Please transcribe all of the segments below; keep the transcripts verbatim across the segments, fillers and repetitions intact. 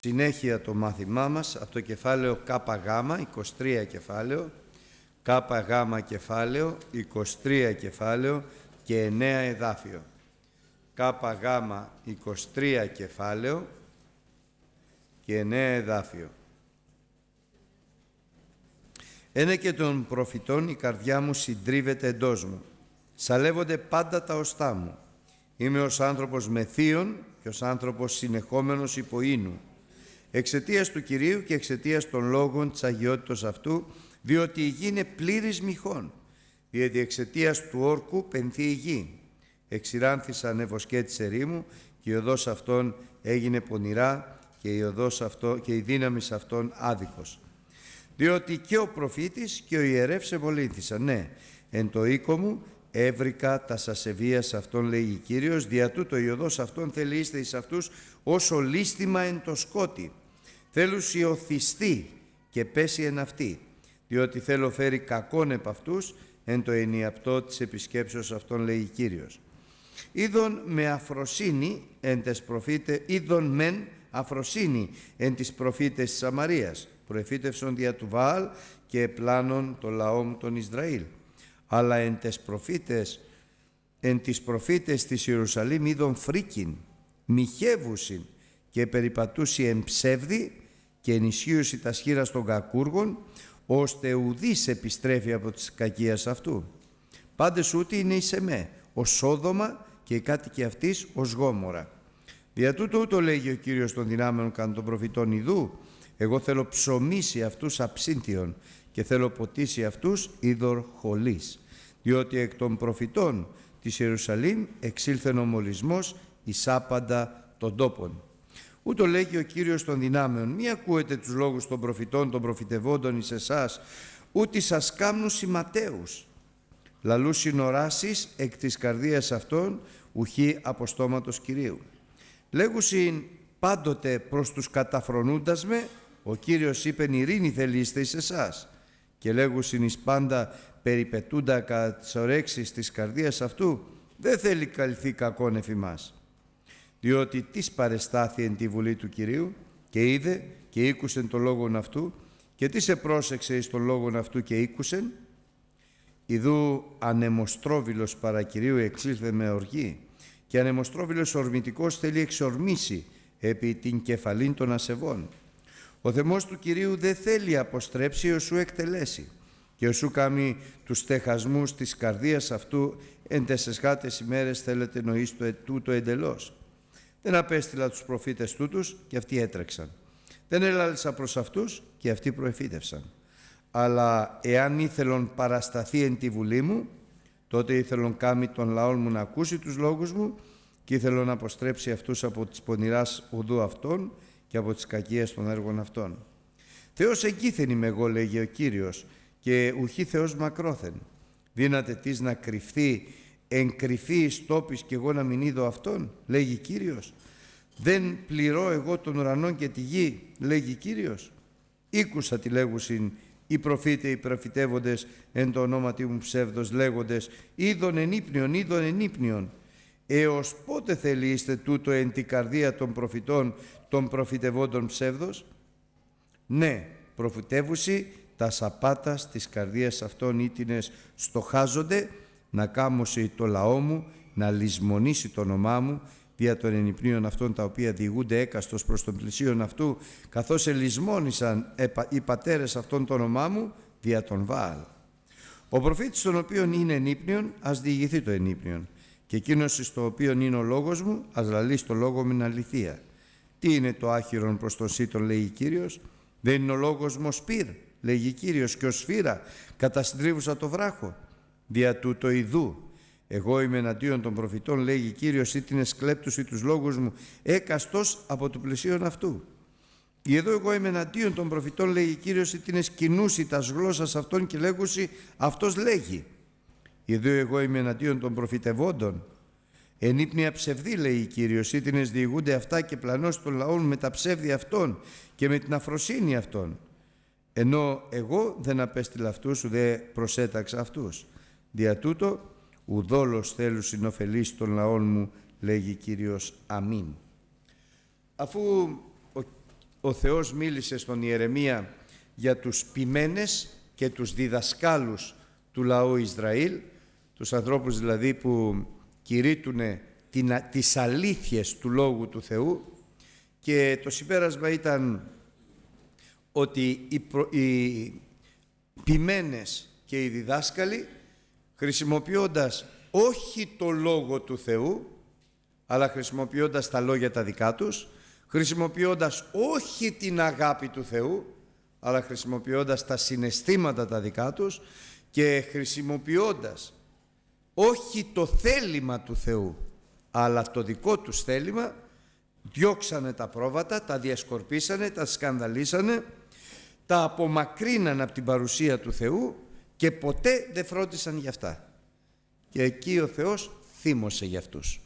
συνέχεια το μάθημά μας από το κεφάλαιο ΚΓ, είκοσι τρία κεφάλαιο, ΚΓ κεφάλαιο, είκοσι τρία κεφάλαιο και εννέα εδάφιο. ΚΓ είκοσι τρία κεφάλαιο και εννέα εδάφιο. Ένε και των προφητών η καρδιά μου συντρίβεται εντός μου. Σαλεύονται πάντα τα οστά μου. Είμαι ως άνθρωπος με θείον και ως άνθρωπος συνεχόμενος υπό ίνου. Εξαιτίας του Κυρίου και εξαιτίας των λόγων της αγιότητος αυτού, διότι η γη είναι πλήρης μοιχών, διότι εξαιτίας του όρκου πενθεί η γη. Εξηράνθησαν ευωσκέτης ερήμου και η οδός αυτών έγινε πονηρά και η, οδός αυτό, και η δύναμη αυτών άδικος. Διότι και ο προφήτης και ο ιερεύς εμολύνθησαν, ναι, εν το οίκο μου έβρικα τα σασεβίας αυτών, λέγει Κύριος, δια τούτο η οδός αυτών θέλει είστε εις αυτούς ως λίστημα εν το σκότι. Θέλουσι οθιστεί και πέσει εν αυτή, διότι θέλω φέρει κακόν επ' αυτούς εν το ενιαπτό της επισκέψεως αυτών, λέγει Κύριος. Είδον με αφροσύνη εν τες προφήτε, είδον μεν αφροσύνη εν τις προφήτες της Σαμαρίας, προεφήτευσον δια του Βαάλ και πλάνων το λαό μου τον Ισραήλ. Αλλά εν τες προφήτες, εν τις προφήτες της Ιερουσαλήμ είδον φρίκιν, μοιχεύουσιν και περιπατούσι εν ψεύδι και ενισχύουσι τα σχήρας των κακούργων, ώστε ουδής επιστρέφει από της κακίας αυτού. Πάντες ούτι είναι εις εμέ, ως Σόδομα και οι κάτοικοι αυτής ως Γόμορα. Δια τούτο ούτω λέγει ο Κύριος των δυνάμεων κατά των προφητών ιδού, εγώ θέλω ψωμίσει αυτούς αψύντιον και θέλω ποτίσει αυτούς είδωρ χολής, διότι εκ των προφητών της Ιερουσαλήμ εξήλθεν ο μολυσμός εις άπαντα των τόπων. Ούτω λέγει ο Κύριος των δυνάμεων, μη ακούετε τους λόγους των προφητών, των προφητευόντων εις εσάς, ούτε σας κάμνουν σηματαίους. Λαλού συνοράσεις εκ της καρδίας αυτών, ουχή από στόματος Κυρίου. Λέγουσιν πάντοτε προς τους καταφρονούντας με, ο Κύριος είπεν ειρήνη θελείστε εις εσάς. Και λέγουσιν εις πάντα περιπετούντα κατά τις ορέξεις της καρδίας αυτού, δεν θέλει καλυθεί κακόν εφ' ημάς. Διότι τις παρεστάθη εν τη βουλή του Κυρίου και είδε και ήκουσεν το λόγον αυτού και τι σε πρόσεξε εις τον λόγον αυτού και ήκουσεν. Ιδού ανεμοστρόβιλος παρά Κυρίου εξήλθε με οργή και ανεμοστρόβιλος ορμητικός θέλει εξορμήσει επί την κεφαλήν των ασεβών. Ο θεμός του Κυρίου δεν θέλει αποστρέψει ως σου εκτελέσει και ως σου κάνει τους στεχασμούς της καρδίας αυτού εν τεσσεσχάτες ημέρες θέλετε νοείς το τούτο εντελώς. Δεν απέστειλα τους προφήτες τούτους και αυτοί έτρεξαν. Δεν έλαλησα προς αυτούς και αυτοί προεφήτευσαν. Αλλά εάν ήθελον παρασταθεί εν τη βουλή μου, τότε ήθελον κάμει τον λαόν μου να ακούσει τους λόγους μου και ήθελον να αποστρέψει αυτούς από τις πονηράς οδού αυτών και από τις κακίες των έργων αυτών. Θεός εγκύθεν είμαι εγώ, λέγει ο Κύριος, και ουχή Θεός μακρόθεν. Δύναται της να κρυφθεί εν κρυφή εις τόπης και εγώ να μην είδω αυτόν, λέγει Κύριος. Δεν πληρώ εγώ τον ουρανό και τη γη, λέγει Κύριος. Ήκουσα τη λέγουσιν οι προφήτε, οι προφητεύοντες εν το ονόματι μου ψεύδος λέγοντες είδον ενύπνιον, είδον ενύπνιον. Έως πότε θέλει είστε τούτο εν τη καρδία των προφητών, των προφητευόντων ψεύδος. Ναι, προφητεύουσι τα σαπάτας της καρδίας αυτών ήτινες στοχάζονται να κάμωσει το λαό μου, να λησμονήσει το όνομά μου δια των ενυπνίων αυτών τα οποία διηγούνται έκαστος προς τον πλησίον αυτού, καθώς ελισμόνησαν οι πατέρες αυτών το όνομά μου δια τον Βαάλ. Ο προφήτης των οποίων είναι ενύπνιον, ας διηγηθεί το ενύπνιον, και εκείνος στο οποίον είναι ο λόγος μου, ας λαλεί στο λόγο μου αληθεία. Τι είναι το άχυρον προς τον σύτον, λέγει Κύριος, δεν είναι ο λόγος μου σπύρ, λέγει Κύριος, και ο σφύρα καταστρίβουσα το βράχο. Δια τούτο ιδού, εγώ είμαι εναντίον των προφητών, λέγει Κύριος, ή την εσκλέπτους ή τους λόγους μου, έκαστος από το πλησίον αυτού. Εδώ εγώ είμαι εναντίον των προφητών, λέγει Κύριος, ή την εσκηνούσι τας γλώσσας αυτών και λέγουσι, αυτός λέγει. Εδώ εγώ είμαι εναντίον των προφητευόντων. Ενύπνια ψευδή, λέει Κύριος, ή την εσδιηγούνται αυτά και πλανώς των λαών με τα ψεύδια αυτών και με την αφροσύνη αυτών. Ενώ εγώ δεν απέστειλα αυτούς, ουδέ προσέταξα αυτούς. Δια τούτο, ουδόλως θέλουν συνοφελείς των λαών μου, λέγει Κύριος. Αμήν. Αφού ο, ο Θεός μίλησε στον Ιερεμία για τους ποιμένες και τους διδασκάλους του λαού Ισραήλ, τους ανθρώπους δηλαδή που κηρύττουν τις αλήθειες του Λόγου του Θεού, και το συμπέρασμα ήταν ότι οι, προ, οι ποιμένες και οι διδάσκαλοι, χρησιμοποιώντας όχι το Λόγο του Θεού, αλλά χρησιμοποιώντας τα λόγια τα δικά τους, χρησιμοποιώντας όχι την αγάπη του Θεού, αλλά χρησιμοποιώντας τα συναισθήματα τα δικά τους και χρησιμοποιώντας όχι το θέλημα του Θεού, αλλά το δικό τους θέλημα, διώξανε τα πρόβατα, τα διασκορπίσανε, τα σκανδαλίσανε, τα απομακρύναν από την παρουσία του Θεού και ποτέ δεν φρόντισαν για αυτά. Και εκεί ο Θεός θύμωσε για αυτούς.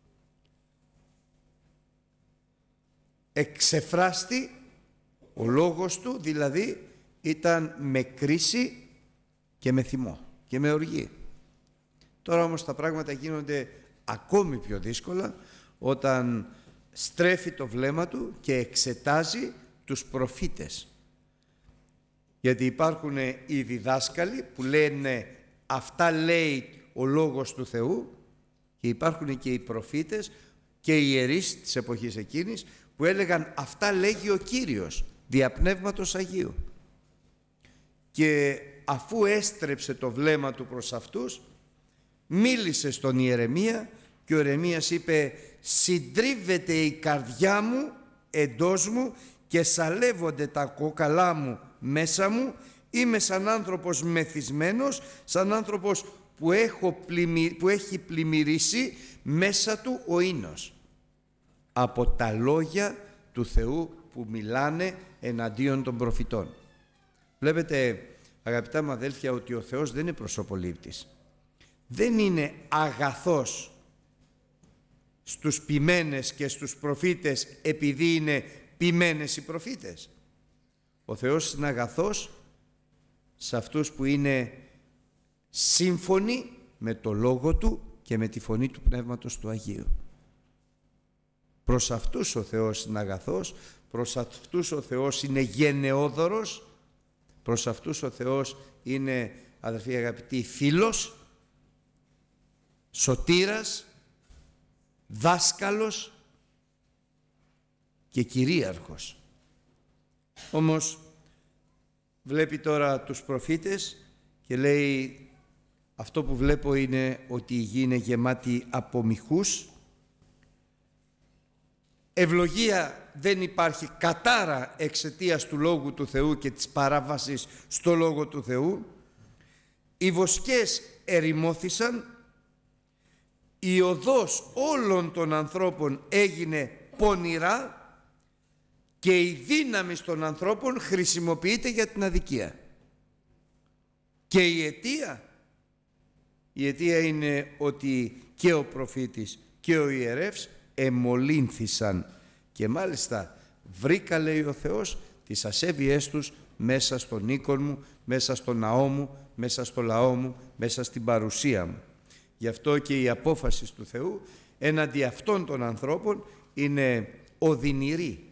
Εξεφράστη ο λόγος του, δηλαδή ήταν με κρίση και με θυμό και με οργή. Τώρα όμως τα πράγματα γίνονται ακόμη πιο δύσκολα όταν στρέφει το βλέμμα του και εξετάζει τους προφήτες. Γιατί υπάρχουν οι διδάσκαλοι που λένε αυτά λέει ο λόγος του Θεού, και υπάρχουν και οι προφήτες και οι ιερείς της εποχής εκείνης που έλεγαν αυτά λέγει ο Κύριος δια Πνεύματος Αγίου. Και αφού έστρεψε το βλέμμα του προς αυτούς, μίλησε στον Ιερεμία και ο Ιερεμίας είπε «Συντρίβεται η καρδιά μου εντός μου και σαλεύονται τα κόκαλά μου μέσα μου, είμαι σαν άνθρωπος μεθυσμένος, σαν άνθρωπος που, έχω πλημμυ... που έχει πλημμυρίσει μέσα του ο ίνος» από τα λόγια του Θεού που μιλάνε εναντίον των προφητών. Βλέπετε, αγαπητά μου αδέλφια, ότι ο Θεός δεν είναι προσωπολήπτης. Δεν είναι αγαθός στους ποιμένες και στους προφήτες επειδή είναι ποιμένες οι προφήτες. Ο Θεός είναι αγαθός σε αυτούς που είναι σύμφωνοι με το Λόγο Του και με τη φωνή του Πνεύματος του Αγίου. Προς αυτούς ο Θεός είναι αγαθός, προς αυτούς ο Θεός είναι γενναιόδωρος, προς αυτούς ο Θεός είναι, αδελφοί αγαπητοί, φίλος, σωτήρας, δάσκαλος και κυρίαρχος. Όμως βλέπει τώρα τους προφήτες και λέει αυτό που βλέπω είναι ότι η γη είναι γεμάτη από μυχούς, ευλογία δεν υπάρχει κατάρα εξαιτίας του Λόγου του Θεού και της παράβασης στο Λόγο του Θεού, οι βοσκές ερημώθησαν, η οδός όλων των ανθρώπων έγινε πονηρά και η δύναμη των ανθρώπων χρησιμοποιείται για την αδικία. Και η αιτία, η αιτία είναι ότι και ο προφήτης και ο ιερεύς εμολύνθησαν και μάλιστα βρήκα, λέει ο Θεός, τις ασέβειές τους μέσα στον οίκον μου, μέσα στο ναό μου, μέσα στο λαό μου, μέσα στην παρουσία μου. Γι' αυτό και η απόφαση του Θεού έναντι αυτών των ανθρώπων είναι οδυνηρή.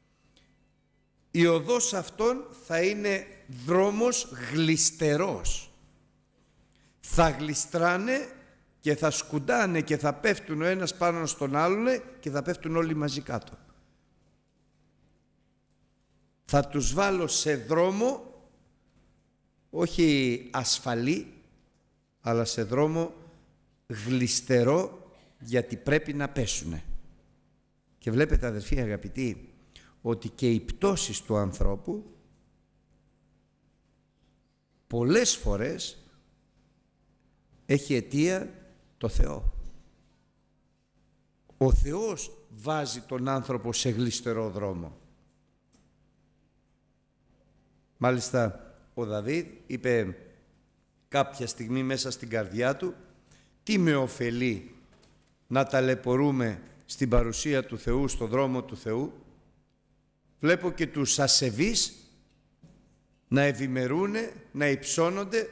Η οδός αυτών θα είναι δρόμος γλιστερός. Θα γλιστράνε και θα σκουντάνε και θα πέφτουν ο ένας πάνω στον άλλον και θα πέφτουν όλοι μαζί κάτω. Θα τους βάλω σε δρόμο όχι ασφαλή, αλλά σε δρόμο γλιστερό, γιατί πρέπει να πέσουνε. Και βλέπετε, αδελφοί αγαπητοί, ότι και οι πτώσεις του ανθρώπου πολλές φορές έχει αιτία το Θεό. Ο Θεός βάζει τον άνθρωπο σε γλιστερό δρόμο. Μάλιστα ο Δαβίδ είπε κάποια στιγμή μέσα στην καρδιά του, τι με ωφελεί να ταλαιπωρούμε στην παρουσία του Θεού, στον δρόμο του Θεού. Βλέπω και τους ασεβείς να ευημερούνε, να υψώνονται.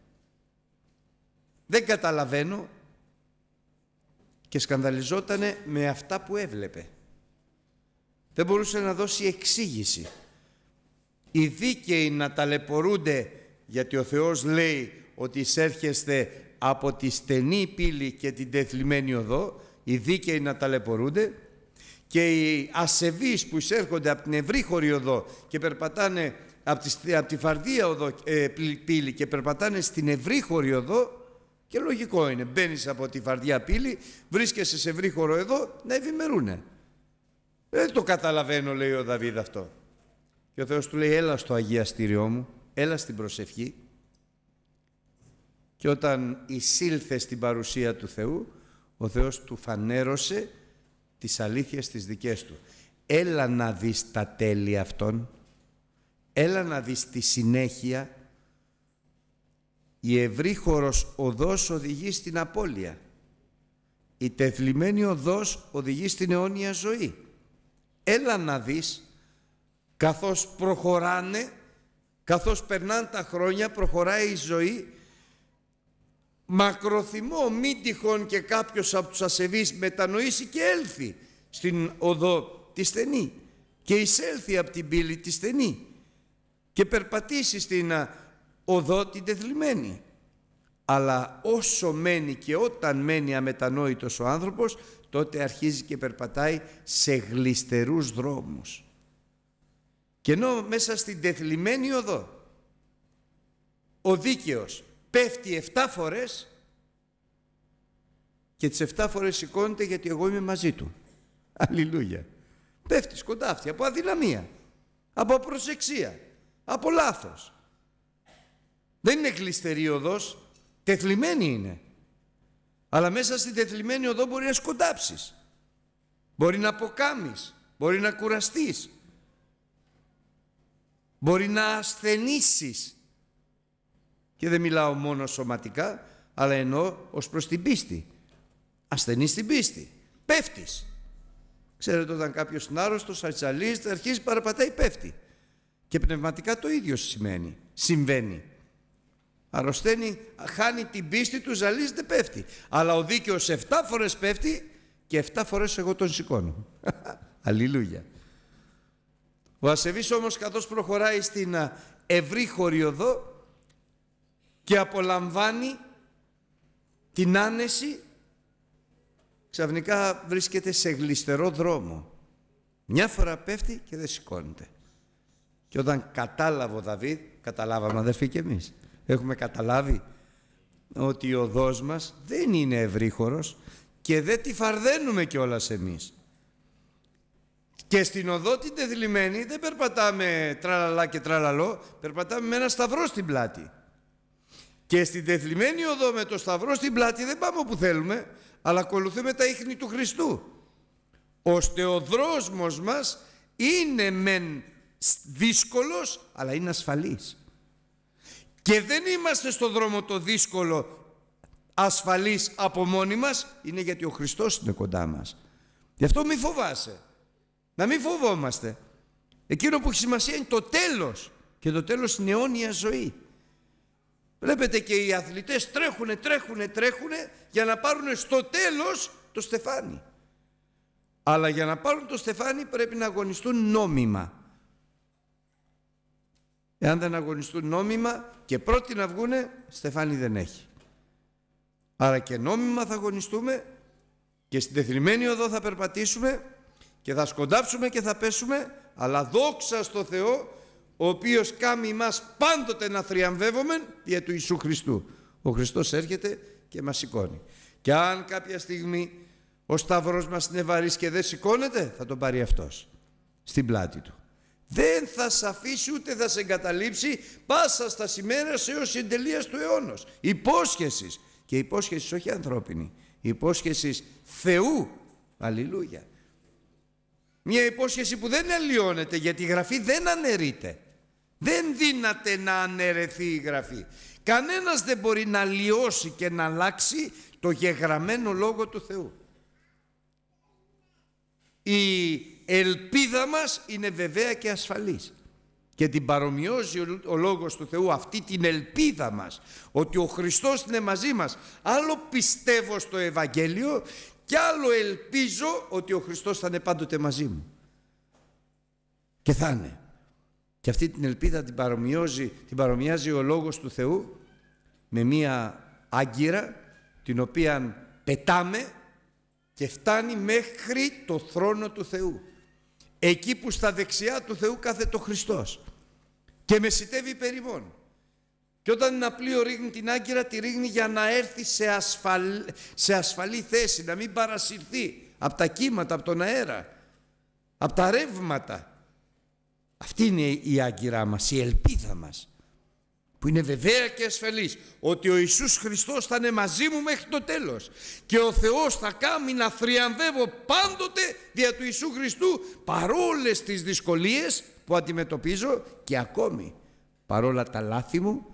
Δεν καταλαβαίνω, και σκανδαλιζότανε με αυτά που έβλεπε. Δεν μπορούσε να δώσει εξήγηση. Οι δίκαιοι να ταλαιπωρούνται, γιατί ο Θεός λέει ότι εισέρχεστε από τη στενή πύλη και την τεθλιμμένη οδό, οι δίκαιοι να ταλαιπωρούνται, και οι ασεβείς που εισέρχονται από την ευρύχωρη οδό και περπατάνε από τη, από τη φαρδία οδό, ε, πύλη και περπατάνε στην ευρύχωρη οδό, και λογικό είναι, μπαίνεις από τη φαρδιά πύλη, βρίσκεσαι σε ευρύχωρο εδώ, να ευημερούνε. Δεν το καταλαβαίνω, λέει ο Δαβίδ αυτό. Και ο Θεός του λέει, έλα στο αγιαστήριό μου, έλα στην προσευχή. Και όταν εισήλθε στην παρουσία του Θεού, ο Θεός του φανέρωσε τις αλήθειες τις δικές του. Έλα να δεις τα τέλη αυτών, έλα να δεις τη συνέχεια. Η ευρύχωρος οδός οδηγεί στην απώλεια. Η τεθλιμμένη οδός οδηγεί στην αιώνια ζωή. Έλα να δεις, καθώς προχωράνε, καθώς περνάνε τα χρόνια, προχωράει η ζωή, μακροθυμώ μη τυχόν και κάποιος από τους ασεβείς μετανοήσει και έλθει στην οδό τη στενή και εισέλθει από την πύλη τη στενή και περπατήσει στην οδό την τεθλιμμένη. Αλλά όσο μένει και όταν μένει αμετανόητος ο άνθρωπος, τότε αρχίζει και περπατάει σε γλιστερούς δρόμους. Και ενώ μέσα στην τεθλιμμένη οδό ο δίκαιος πέφτει εφτά φορές, και τις εφτά φορές σηκώνεται, γιατί εγώ είμαι μαζί του. Αλληλούια. Πέφτει σκοντάφτει από αδυναμία, από προσεξία, από λάθος. Δεν είναι γλιστερή οδός, τεθλιμένη είναι. Αλλά μέσα στην τεθλιμένη οδό μπορεί να σκοντάψεις, μπορεί να αποκάμεις, μπορεί να κουραστείς, μπορεί να ασθενήσεις. Και δεν μιλάω μόνο σωματικά, αλλά εννοώ ως προς την πίστη. Ασθενείς την πίστη, πέφτεις. Ξέρετε, όταν κάποιος είναι άρρωστος, ατσαλίζεται, αρχίζει παραπατάει, πέφτει. Και πνευματικά το ίδιο σημαίνει, συμβαίνει. Αρρωσταίνει, χάνει την πίστη του, ζαλίζεται, πέφτει. Αλλά ο δίκαιος εφτά φορές πέφτει και εφτά φορές εγώ τον σηκώνω. Αλληλούια. Ο ασεβής όμως, καθώς προχωράει στην ευρύχωρη οδό και απολαμβάνει την άνεση, ξαφνικά βρίσκεται σε γλιστερό δρόμο. Μια φορά πέφτει και δεν σηκώνεται. Και όταν κατάλαβε ο Δαβίδ, καταλάβαμε αδερφοί και εμείς, έχουμε καταλάβει ότι ο οδός μας δεν είναι ευρύχωρος και δεν τη φαρδένουμε κιόλας εμείς. Και στην οδό την τεθλιμμένη δεν περπατάμε τραλαλά και τραλαλό, περπατάμε με ένα σταυρό στην πλάτη. Και στην τεθλιμένη οδό με το σταυρό στην πλάτη δεν πάμε όπου θέλουμε, αλλά ακολουθούμε τα ίχνη του Χριστού. Ώστε ο δρόμος μας είναι μεν δύσκολος, αλλά είναι ασφαλής. Και δεν είμαστε στο δρόμο το δύσκολο ασφαλής από μόνοι μας, είναι γιατί ο Χριστός είναι κοντά μας. Γι' αυτό μη φοβάσαι, να μην φοβόμαστε. Εκείνο που έχει σημασία είναι το τέλος, και το τέλος είναι αιώνια ζωή. Βλέπετε, και οι αθλητές τρέχουνε, τρέχουνε, τρέχουνε για να πάρουν στο τέλος το στεφάνι. Αλλά για να πάρουν το στεφάνι πρέπει να αγωνιστούν νόμιμα. Εάν δεν αγωνιστούν νόμιμα και πρώτοι να βγούνε, στεφάνι δεν έχει. Άρα και νόμιμα θα αγωνιστούμε και στην τεθλιμμένη οδό θα περπατήσουμε και θα σκοντάψουμε και θα πέσουμε, αλλά δόξα στο Θεό, ο οποίος κάνει εμάς πάντοτε να θριαμβεύομεν δια του Ιησού Χριστού. Ο Χριστός έρχεται και μας σηκώνει. Και αν κάποια στιγμή ο σταυρός μας είναι βαρύς και δεν σηκώνεται, θα τον πάρει αυτός στην πλάτη του. Δεν θα σε αφήσει ούτε θα σε εγκαταλείψει πάσα στα ημέρας έως η τελείας του αιώνος. Υπόσχεσης, και υπόσχεσης όχι ανθρώπινη, υπόσχεσης Θεού. Αλληλούια. Μια υπόσχεση που δεν αλλοιώνεται, γιατί η Γραφή δεν αναιρείται. Δεν δύναται να αναιρεθεί η Γραφή. Κανένας δεν μπορεί να αλλοιώσει και να αλλάξει το γεγραμμένο λόγο του Θεού. Η ελπίδα μας είναι βεβαία και ασφαλής. Και την παρομοιώσει ο λόγος του Θεού αυτή την ελπίδα μας, ότι ο Χριστός είναι μαζί μας. Άλλο πιστεύω στο Ευαγγέλιο και άλλο ελπίζω ότι ο Χριστός θα είναι πάντοτε μαζί μου. Και θα είναι. Και αυτή την ελπίδα την παρομοιάζει, την παρομοιάζει ο Λόγος του Θεού με μία άγκυρα την οποία πετάμε και φτάνει μέχρι το θρόνο του Θεού. Εκεί που στα δεξιά του Θεού κάθεται ο Χριστός και μεσιτεύει περί ημών. Και όταν ένα πλοίο ρίχνει την άγκυρα, τη ρίχνει για να έρθει σε, ασφαλ... σε ασφαλή θέση, να μην παρασυρθεί από τα κύματα, από τον αέρα, από τα ρεύματα. Αυτή είναι η άγκυρά μας, η ελπίδα μας, που είναι βεβαία και ασφαλής, ότι ο Ιησούς Χριστός θα είναι μαζί μου μέχρι το τέλος και ο Θεός θα κάνει να θριαμβεύω πάντοτε δια του Ιησού Χριστού, παρόλες τις δυσκολίες που αντιμετωπίζω και ακόμη παρόλα τα λάθη μου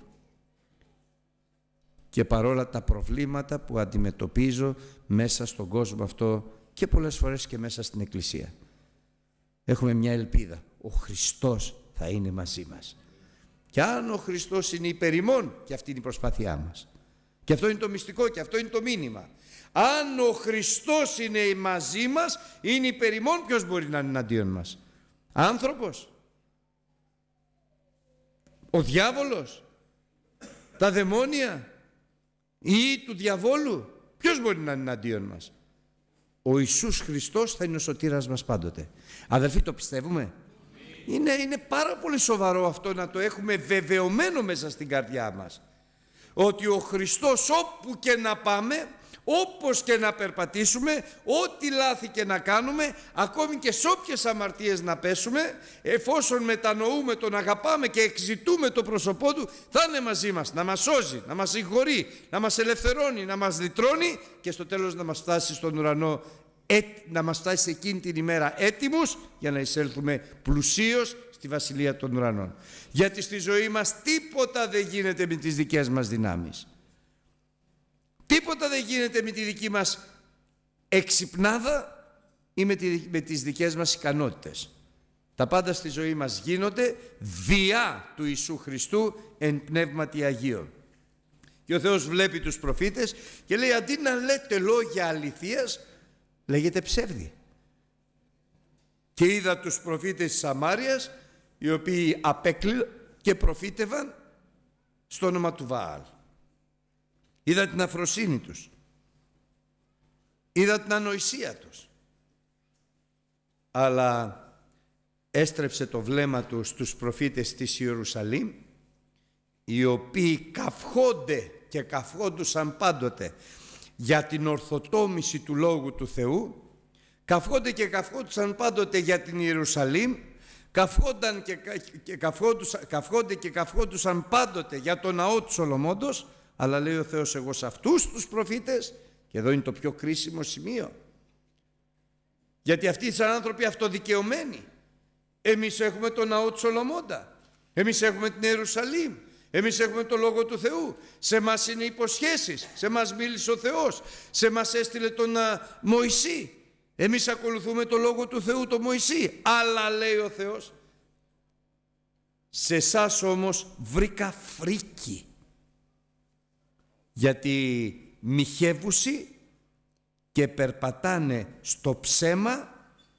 και παρόλα τα προβλήματα που αντιμετωπίζω μέσα στον κόσμο αυτό και πολλές φορές και μέσα στην Εκκλησία. Έχουμε μια ελπίδα. Ο Χριστός θα είναι μαζί μας. Και αν ο Χριστός είναι υπέρ ημών, και αυτή είναι η προσπάθειά μας. Και αυτό είναι το μυστικό και αυτό είναι το μήνυμα. Αν ο Χριστός είναι μαζί μας, είναι υπέρ ημών, ποιος μπορεί να είναι εναντίον μας? Άνθρωπος? Ο διάβολος? Τα δαιμόνια? Ή του διαβόλου? Ποιος μπορεί να είναι εναντίον μας? Ο Ιησούς Χριστός θα είναι ο σωτήρας μας πάντοτε. Αδελφοί, το πιστεύουμε? Είναι, είναι πάρα πολύ σοβαρό αυτό να το έχουμε βεβαιωμένο μέσα στην καρδιά μας. Ότι ο Χριστός όπου και να πάμε, όπως και να περπατήσουμε, ό,τι λάθη και να κάνουμε, ακόμη και σε όποιες αμαρτίες να πέσουμε, εφόσον μετανοούμε, τον αγαπάμε και εξητούμε το πρόσωπό του, θα είναι μαζί μας, να μας σώζει, να μας συγχωρεί, να μας ελευθερώνει, να μας λυτρώνει και στο τέλος να μας φτάσει στον ουρανό, να μας φτάσει σε εκείνη την ημέρα έτοιμους για να εισέλθουμε πλουσίως στη Βασιλεία των Ουρανών. Γιατί στη ζωή μας τίποτα δεν γίνεται με τις δικές μας δυνάμεις. Τίποτα δεν γίνεται με τη δική μας εξυπνάδα ή με, τη, με τις δικές μας ικανότητες. Τα πάντα στη ζωή μας γίνονται διά του Ιησού Χριστού εν πνεύματι Αγίων. Και ο Θεός βλέπει τους προφήτες και λέει, αντί να λέτε λόγια αληθείας, λέγεται ψεύδι. Και είδα τους προφήτες της Σαμάριας, οι οποίοι απέκλειναν και προφήτευαν στο όνομα του Βαάλ. Είδα την αφροσύνη τους. Είδα την ανοησία τους. Αλλά έστρεψε το βλέμμα του στους προφήτες της Ιερουσαλήμ, οι οποίοι καυχόνται και καυχόντουσαν πάντοτε για την ορθοτόμηση του Λόγου του Θεού, καυχόνται και καυχόντουσαν πάντοτε για την Ιερουσαλήμ, καυχόνταν και, και καυχόντουσαν, καυχόνται και καυχόντουσαν πάντοτε για το ναό του Σολομώντος, αλλά λέει ο Θεός, εγώ σε αυτούς τους προφήτες, και εδώ είναι το πιο κρίσιμο σημείο, γιατί αυτοί σαν άνθρωποι αυτοδικαιωμένοι, εμείς έχουμε το ναό του Σολομώντα, εμείς έχουμε την Ιερουσαλήμ, εμείς έχουμε το Λόγο του Θεού, σε μας είναι υποσχέσεις, σε μας μίλησε ο Θεός, σε μας έστειλε τον α, Μωυσή, εμείς ακολουθούμε το Λόγο του Θεού, τον Μωυσή, αλλά λέει ο Θεός, σε εσάς όμως βρήκα φρίκη, γιατί μοιχεύουσι και περπατάνε στο ψέμα,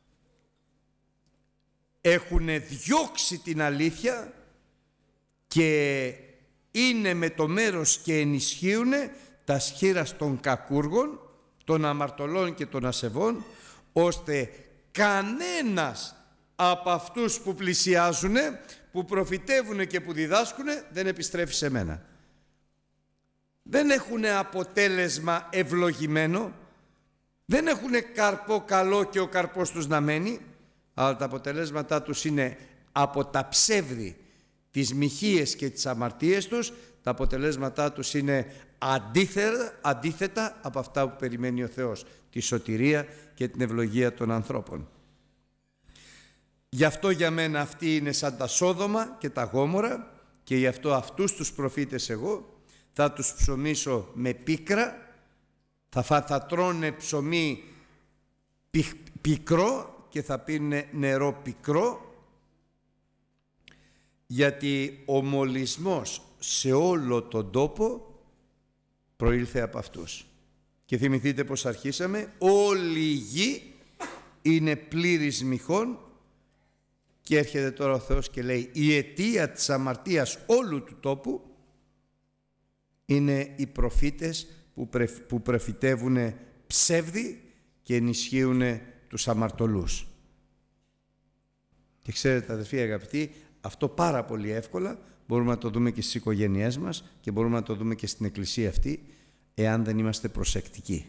έχουν διώξει την αλήθεια και είναι με το μέρος και ενισχύουν τα σχήρας των κακούργων, των αμαρτωλών και των ασεβών, ώστε κανένας από αυτούς που πλησιάζουν, που προφητεύουν και που διδάσκουν, δεν επιστρέφει σε μένα. Δεν έχουν αποτέλεσμα ευλογημένο, δεν έχουν καρπό καλό και ο καρπός τους να μένει, αλλά τα αποτελέσματά τους είναι από τα ψεύδη, τις μοιχείες και τις αμαρτίες τους, τα αποτελέσματά τους είναι αντίθετα, αντίθετα από αυτά που περιμένει ο Θεός, τη σωτηρία και την ευλογία των ανθρώπων. Γι' αυτό για μένα αυτοί είναι σαν τα Σόδομα και τα Γόμορα, και γι' αυτό αυτούς τους προφήτες εγώ θα τους ψωμίσω με πίκρα, θα, θα τρώνε ψωμί πι, πικρό και θα πίνουν νερό πικρό, γιατί ο μολυσμός σε όλο τον τόπο προήλθε από αυτούς. Και θυμηθείτε πως αρχίσαμε, όλη η γη είναι πλήρης μοιχών Και έρχεται τώρα ο Θεός και λέει η αιτία της αμαρτίας όλου του τόπου είναι οι προφήτες που, πρε, που προφητεύουν ψεύδι και ενισχύουν τους αμαρτωλούς. Και ξέρετε αδελφοί αγαπητοί, αυτό πάρα πολύ εύκολα μπορούμε να το δούμε και στις οικογένειές μας και μπορούμε να το δούμε και στην εκκλησία αυτή, εάν δεν είμαστε προσεκτικοί.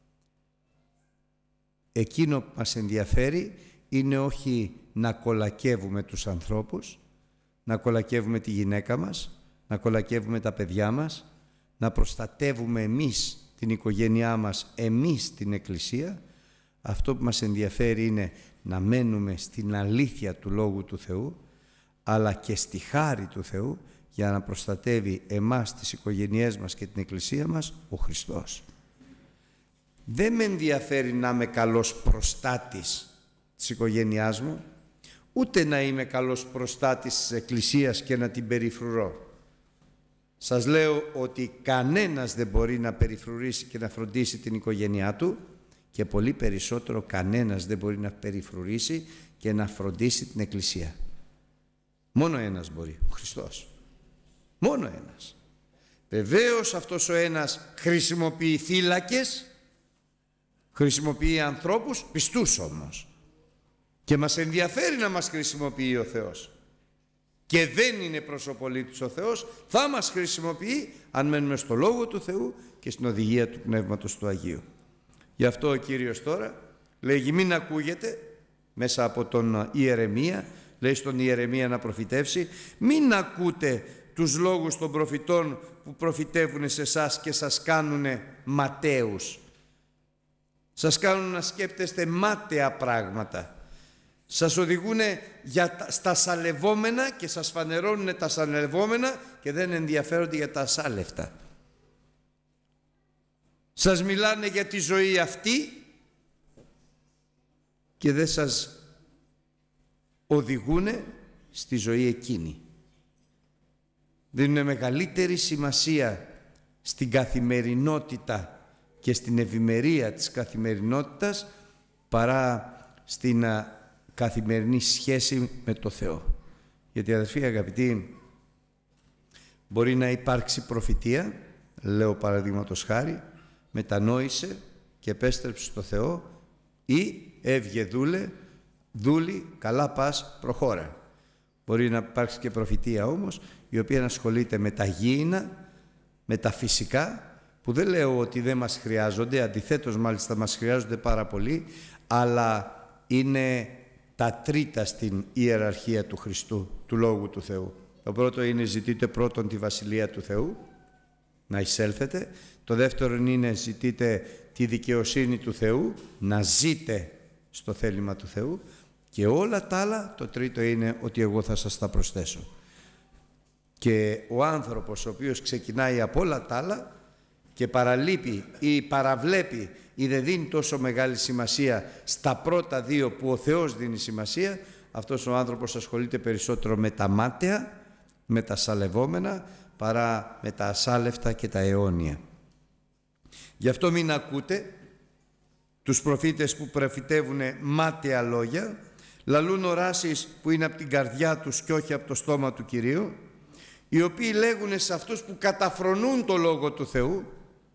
Εκείνο που μας ενδιαφέρει είναι όχι να κολακεύουμε τους ανθρώπους, να κολακεύουμε τη γυναίκα μας, να κολακεύουμε τα παιδιά μας, να προστατεύουμε εμείς την οικογένειά μας, εμείς την εκκλησία. Αυτό που μας ενδιαφέρει είναι να μένουμε στην αλήθεια του Λόγου του Θεού, αλλά και στη χάρη του Θεού, για να προστατεύει εμάς, τις οικογένειές μας και την εκκλησία μας, ο Χριστός. Δεν με ενδιαφέρει να είμαι καλός προστάτης της οικογένειάς μου, ούτε να είμαι καλός προστάτης της εκκλησίας και να την περιφρουρώ. Σας λέω ότι κανένας δεν μπορεί να περιφρουρήσει και να φροντίσει την οικογένειά του, και πολύ περισσότερο κανένας δεν μπορεί να περιφρουρήσει και να φροντίσει την εκκλησία. Μόνο ένας μπορεί, ο Χριστός. Μόνο ένας. Βεβαίως αυτός ο ένας χρησιμοποιεί θύλακες, χρησιμοποιεί ανθρώπους, πιστούς όμως. Και μας ενδιαφέρει να μας χρησιμοποιεί ο Θεός. Και δεν είναι προσωπολήτης ο Θεός, θα μας χρησιμοποιεί αν μένουμε στο Λόγο του Θεού και στην οδηγία του Πνεύματος του Αγίου. Γι' αυτό ο Κύριος τώρα λέγει μην ακούγεται μέσα από τον Ιερεμία, λέει στον Ιερεμία να προφητεύσει, μην ακούτε τους λόγους των προφητών που προφητεύουν σε εσάς και σας κάνουν ματέους. Σας κάνουν να σκέπτεστε μάταια πράγματα. Σας οδηγούν για, στα σαλευόμενα και σας φανερώνουν τα σαλευόμενα και δεν ενδιαφέρονται για τα ασάλευτα. Σας μιλάνε για τη ζωή αυτή και δεν σας οδηγούν στη ζωή εκείνη. Δίνουν μεγαλύτερη σημασία στην καθημερινότητα και στην ευημερία της καθημερινότητας παρά στην α, καθημερινή σχέση με το Θεό. Γιατί αδελφοί αγαπητοί, μπορεί να υπάρξει προφητεία, λέω παραδείγματος χάρη, μετανόησε και επέστρεψε στο Θεό, ή έβγε δούλε, δούλη, καλά πας, προχώρα. Μπορεί να υπάρξει και προφητεία όμως, η οποία ασχολείται με τα γήινα, με τα φυσικά, που δεν λέω ότι δεν μας χρειάζονται, αντιθέτως μάλιστα μας χρειάζονται πάρα πολύ, αλλά είναι τα τρίτα στην ιεραρχία του Χριστού, του Λόγου του Θεού. Το πρώτο είναι ζητείτε πρώτον τη Βασιλεία του Θεού, να εισέλθετε. Το δεύτερο είναι ζητείτε τη δικαιοσύνη του Θεού, να ζείτε στο θέλημα του Θεού. Και όλα τα άλλα, το τρίτο είναι ότι εγώ θα σας τα προσθέσω. Και ο άνθρωπος ο οποίος ξεκινάει από όλα τα άλλα και παραλείπει ή παραβλέπει ή δεν δίνει τόσο μεγάλη σημασία στα πρώτα δύο που ο Θεός δίνει σημασία, αυτός ο άνθρωπος ασχολείται περισσότερο με τα μάταια, με τα σαλευόμενα, παρά με τα ασάλευτα και τα αιώνια. Γι' αυτό μην ακούτε τους προφήτες που προφητεύουν μάταια λόγια, λαλούν οράσεις που είναι από την καρδιά τους και όχι από το στόμα του Κυρίου, οι οποίοι λέγουν σε αυτούς που καταφρονούν το Λόγο του Θεού.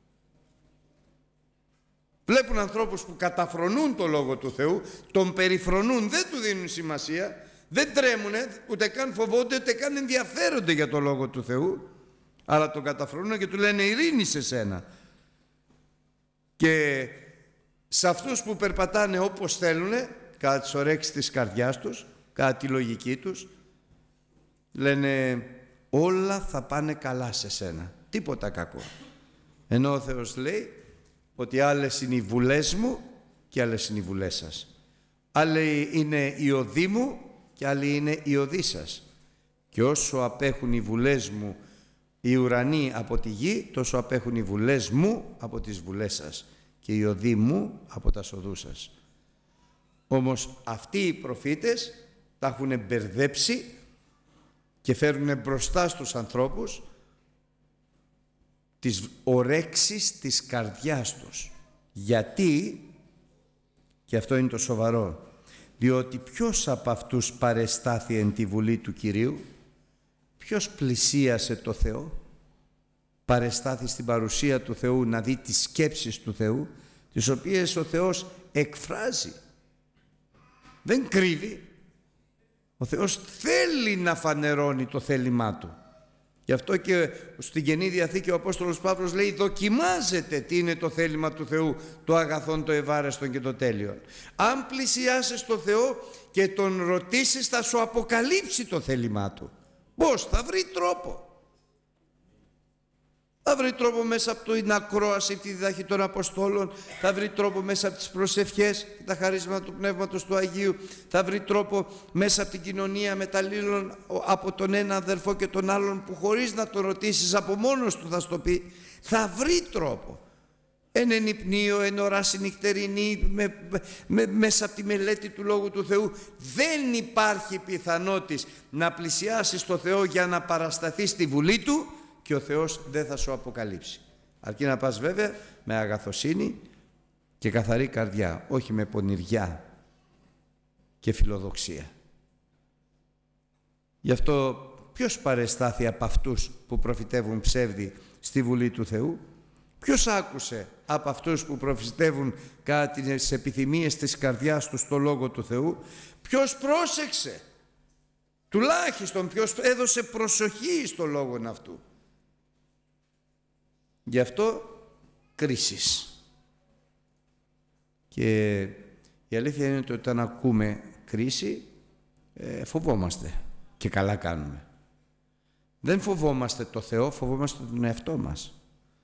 Βλέπουν ανθρώπους που καταφρονούν το Λόγο του Θεού, τον περιφρονούν, δεν του δίνουν σημασία, δεν τρέμουνε, ούτε καν φοβόνται, ούτε καν ενδιαφέρονται για το Λόγο του Θεού, αλλά τον καταφρονούν και του λένε ειρήνη σε σένα. Και σε αυτούς που περπατάνε όπως θέλουν, κατά τις ορέξεις της καρδιάς τους, κατά τη λογική τους, λένε όλα θα πάνε καλά σε σένα, τίποτα κακό. Ενώ ο Θεός λέει ότι άλλες είναι οι βουλές μου και άλλες είναι οι βουλές σας. Άλλοι είναι οι οδοί μου και άλλοι είναι οι οδοί σας. Και όσο απέχουν οι βουλές μου οι ουρανοί από τη γη, τόσο απέχουν οι βουλές μου από τις βουλές σας και οι οδοί μου από τα οδούς σας. Όμως αυτοί οι προφήτες τα έχουν μπερδέψει και φέρουν μπροστά στους ανθρώπους τις ορέξεις της καρδιάς τους. Γιατί, και αυτό είναι το σοβαρό, διότι ποιος από αυτούς παρεστάθη εν τη Βουλή του Κυρίου? Ποιος πλησίασε το Θεό? Παρεστάθη στην παρουσία του Θεού να δει τις σκέψεις του Θεού, τις οποίες ο Θεός εκφράζει. Δεν κρύβει. Ο Θεός θέλει να φανερώνει το θέλημά Του. Γι' αυτό και στην Καινή Διαθήκη ο Απόστολος Παύλος λέει: δοκιμάζετε τι είναι το θέλημα του Θεού, το αγαθόν, το ευάρεστον και το τέλειον. Αν πλησιάσεις το Θεό και Τον ρωτήσεις, θα σου αποκαλύψει το θέλημά Του. Πώς? Θα βρει τρόπο. Θα βρει τρόπο μέσα από την ακρόαση, τη διδαχή των Αποστόλων, θα βρει τρόπο μέσα από τις προσευχές και τα χαρίσματα του Πνεύματος του Αγίου, θα βρει τρόπο μέσα από την κοινωνία μεταλλήλων από τον ένα αδερφό και τον άλλον, που χωρίς να το ρωτήσεις από μόνος του θα στο πει. Θα βρει τρόπο. Εν ενυπνίο, εν ωράσει νυχτερινή, με, με, μέσα από τη μελέτη του Λόγου του Θεού. Δεν υπάρχει πιθανότης να πλησιάσεις το Θεό για να παρασταθείς στη Βουλή Του και ο Θεός δεν θα σου αποκαλύψει. Αρκεί να πας βέβαια με αγαθοσύνη και καθαρή καρδιά, όχι με πονηριά και φιλοδοξία. Γι' αυτό ποιος παρεστάθη από αυτούς που προφητεύουν ψεύδι στη Βουλή του Θεού? Ποιος άκουσε από αυτούς που προφητεύουν κατά τις επιθυμίες της καρδιάς του στο Λόγο του Θεού? Ποιος πρόσεξε? Τουλάχιστον ποιος έδωσε προσοχή στο Λόγο αυτού? Γι' αυτό κρίσεις. Και η αλήθεια είναι ότι όταν ακούμε κρίση ε, φοβόμαστε, και καλά κάνουμε. Δεν φοβόμαστε το Θεό, φοβόμαστε τον εαυτό μας.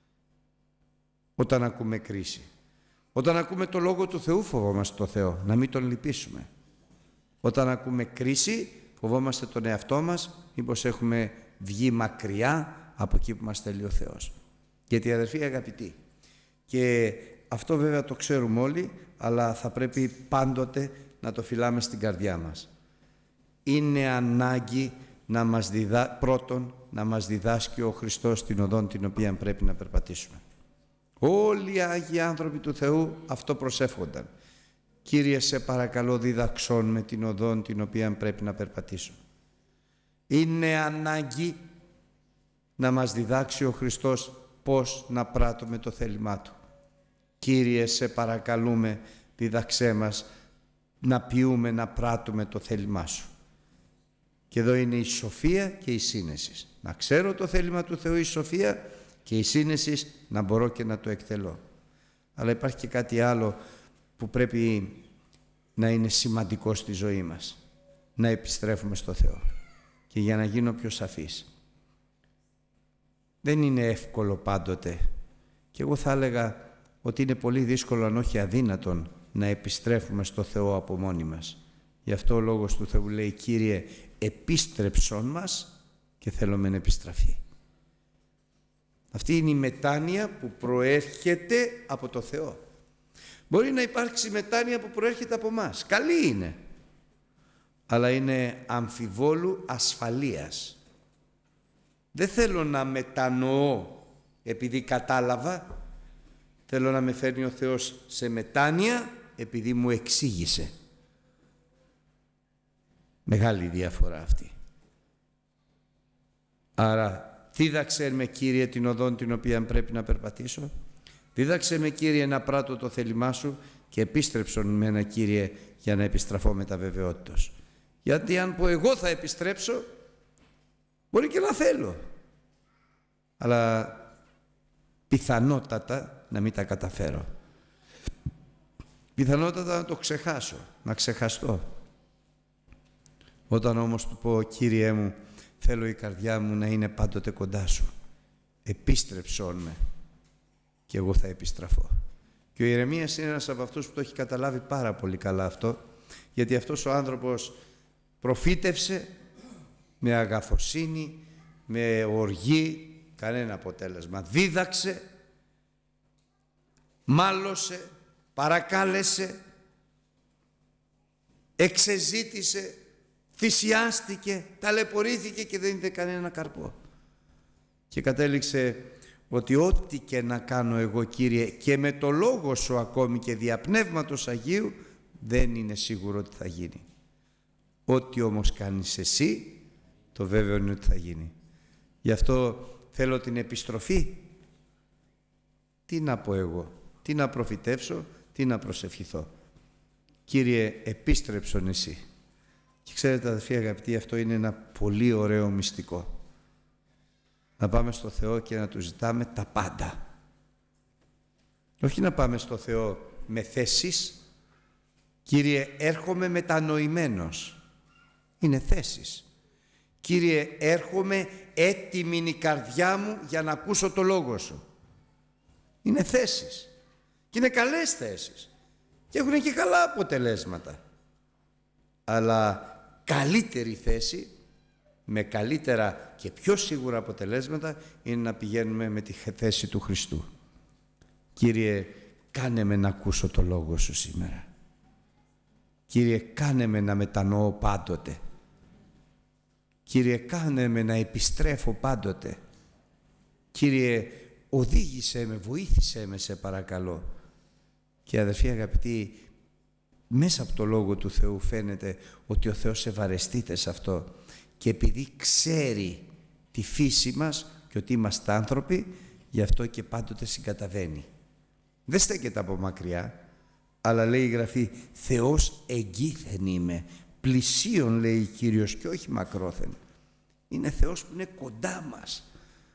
Όταν ακούμε κρίση, όταν ακούμε το Λόγο του Θεού, φοβόμαστε το Θεό, να μην τον λυπήσουμε. Όταν ακούμε κρίση, φοβόμαστε τον εαυτό μας, μήπως έχουμε βγει μακριά από εκεί που μας θέλει ο Θεός. Γιατί αδερφοί αγαπητοί, και αυτό βέβαια το ξέρουμε όλοι, αλλά θα πρέπει πάντοτε να το φυλάμε στην καρδιά μας. Είναι ανάγκη να μας διδά... πρώτον να μας διδάσκει ο Χριστός την οδόν την οποία πρέπει να περπατήσουμε. Όλοι οι Άγιοι άνθρωποι του Θεού αυτό προσεύχονταν. Κύριε, σε παρακαλώ διδαξών με την οδόν την οποία πρέπει να περπατήσω. Είναι ανάγκη να μας διδάξει ο Χριστός πώς να πράττουμε το θέλημά Του. Κύριε, σε παρακαλούμε, δίδαξέ μας να πιούμε, να πράττουμε το θέλημά Σου. Και εδώ είναι η σοφία και η σύνεση. Να ξέρω το θέλημα του Θεού, η σοφία, και η σύνεση να μπορώ και να το εκτελώ. Αλλά υπάρχει και κάτι άλλο που πρέπει να είναι σημαντικό στη ζωή μας. Να επιστρέφουμε στο Θεό. Και για να γίνω πιο σαφής, δεν είναι εύκολο πάντοτε, και εγώ θα έλεγα ότι είναι πολύ δύσκολο, αν όχι αδύνατον, να επιστρέφουμε στο Θεό από μόνοι μας. Γι' αυτό ο Λόγος του Θεού λέει: Κύριε, επίστρεψον μας και θέλουμε να επιστραφεί. Αυτή είναι η μετάνοια που προέρχεται από το Θεό. Μπορεί να υπάρξει μετάνοια που προέρχεται από μας. Καλή είναι. Αλλά είναι αμφιβόλου ασφαλείας. Δεν θέλω να μετανοώ επειδή κατάλαβα. Θέλω να με φέρνει ο Θεός σε μετάνοια επειδή μου εξήγησε. Μεγάλη διαφορά αυτή. Άρα δίδαξε με, Κύριε, την οδόν την οποία πρέπει να περπατήσω. Δίδαξε με, Κύριε, να πράττω το θέλημά Σου, και επίστρεψον με ένα, Κύριε, για να επιστραφώ με τα βεβαιότητος. Γιατί αν πω εγώ θα επιστρέψω, μπορεί και να θέλω, αλλά πιθανότατα να μην τα καταφέρω. Πιθανότατα να το ξεχάσω, να ξεχαστώ. Όταν όμως του πω: Κύριέ μου, θέλω η καρδιά μου να είναι πάντοτε κοντά Σου, επίστρεψόν με και εγώ θα επιστραφώ. Και ο Ιερεμίας είναι ένας από αυτούς που το έχει καταλάβει πάρα πολύ καλά αυτό, γιατί αυτός ο άνθρωπος προφήτευσε με αγαθοσύνη, με οργή, κανένα αποτέλεσμα. Δίδαξε, μάλωσε, παρακάλεσε, εξεζήτησε, θυσιάστηκε, ταλαιπωρήθηκε και δεν είδε κανένα καρπό. Και κατέληξε ότι ό,τι και να κάνω εγώ, Κύριε, και με το Λόγο Σου ακόμη και δια Πνεύματος Αγίου, δεν είναι σίγουρο ότι θα γίνει. Ό,τι όμως κάνεις εσύ, το βέβαιο είναι ότι θα γίνει. Γι' αυτό θέλω την επιστροφή. Τι να πω εγώ, τι να προφητεύσω, τι να προσευχηθώ. Κύριε, επίστρεψον εσύ. Και ξέρετε, αδελφοί αγαπητοί, αυτό είναι ένα πολύ ωραίο μυστικό. Να πάμε στο Θεό και να Του ζητάμε τα πάντα. Όχι να πάμε στο Θεό με θέσεις. Κύριε, έρχομαι μετανοημένος. Είναι θέσεις. Κύριε, έρχομαι έτοιμη η καρδιά μου για να ακούσω το Λόγο Σου. Είναι θέσεις. Και είναι καλές θέσεις. Και έχουν και καλά αποτελέσματα. Αλλά καλύτερη θέση, με καλύτερα και πιο σίγουρα αποτελέσματα, είναι να πηγαίνουμε με τη θέση του Χριστού. Κύριε, κάνε με να ακούσω το Λόγο Σου σήμερα. Κύριε, κάνε με να μετανοώ πάντοτε. Κύριε, κάνε με να επιστρέφω πάντοτε. Κύριε, οδήγησέ με, βοήθησέ με, σε παρακαλώ. Και αδερφοί αγαπητοί, μέσα από το Λόγο του Θεού φαίνεται ότι ο Θεός ευαρεστείται σε αυτό. Και επειδή ξέρει τη φύση μας και ότι είμαστε άνθρωποι, γι' αυτό και πάντοτε συγκαταβαίνει. Δεν στέκεται από μακριά, αλλά λέει η Γραφή, Θεός εγκήθεν είμαι, πλησίον λέει Κύριος και όχι μακρόθεν. Είναι Θεός που είναι κοντά μας.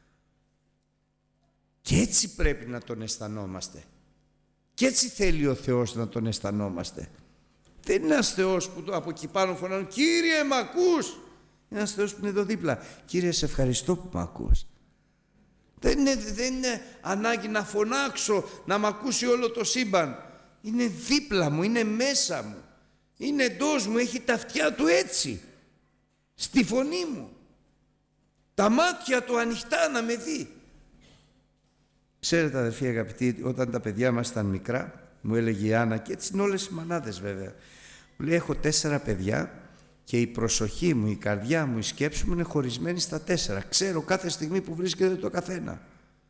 Και έτσι πρέπει να Τον αισθανόμαστε. Και έτσι θέλει ο Θεός να Τον αισθανόμαστε. Δεν είναι ένας Θεός που από εκεί πάνω φωνάζουν, Κύριε μ' ακούς. Είναι ένας Θεός που είναι εδώ δίπλα. Κύριε, σε ευχαριστώ που μ' ακούς. Δεν είναι, δεν είναι ανάγκη να φωνάξω, να μ' ακούσει όλο το σύμπαν. Είναι δίπλα μου, είναι μέσα μου. Είναι εντός μου, έχει τα αυτιά Του έτσι. Στη φωνή μου. Τα μάτια Του ανοιχτά να με δει. Ξέρετε αδερφοί αγαπητοί, όταν τα παιδιά μας ήταν μικρά, μου έλεγε η Άννα, και έτσι είναι όλες οι μανάδες βέβαια, μου λέει, έχω τέσσερα παιδιά και η προσοχή μου, η καρδιά μου, η σκέψη μου είναι χωρισμένη στα τέσσερα. Ξέρω κάθε στιγμή που βρίσκεται το καθένα.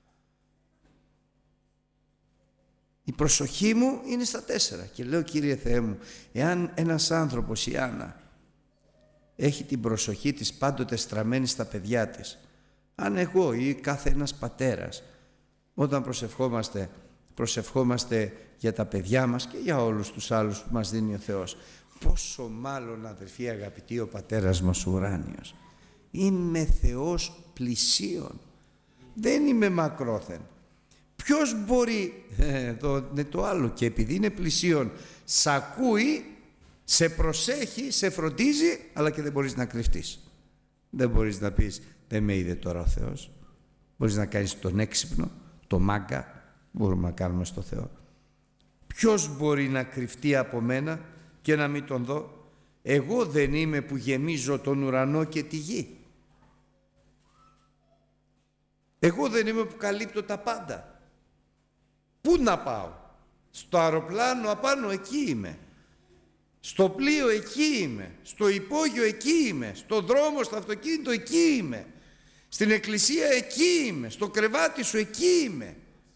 Η προσοχή μου είναι στα τέσσερα. Και λέω, Κύριε Θεέ μου, εάν ένας άνθρωπος, η Άννα, έχει την προσοχή της πάντοτε στραμμένη στα παιδιά της, αν εγώ ή κάθε ένας πατέρας, όταν προσευχόμαστε, προσευχόμαστε για τα παιδιά μας και για όλους τους άλλους που μας δίνει ο Θεός, πόσο μάλλον αδερφοί αγαπητοί ο Πατέρας μας ο ουράνιος. Είμαι Θεός πλησίον, δεν είμαι μακρόθεν. Ποιος μπορεί, εδώ είναι το άλλο, και επειδή είναι πλησίον, σ' ακούει, σε προσέχει, σε φροντίζει, αλλά και δεν μπορείς να κρυφτείς. Δεν μπορείς να πεις, δεν με είδε τώρα ο Θεός. Μπορείς να κάνεις τον έξυπνο, το μάγκα, μπορούμε να κάνουμε στο Θεό. Ποιος μπορεί να κρυφτεί από μένα και να μην Τον δω? Εγώ δεν είμαι που γεμίζω τον ουρανό και τη γη? Εγώ δεν είμαι που καλύπτω τα πάντα? Πού να πάω? Στο αεροπλάνο απάνω εκεί είμαι. Στο πλοίο εκεί είμαι. Στο υπόγειο εκεί είμαι. Στο δρόμο, στο αυτοκίνητο εκεί είμαι. Στην εκκλησία εκεί είμαι. Στο κρεβάτι σου εκεί είμαι.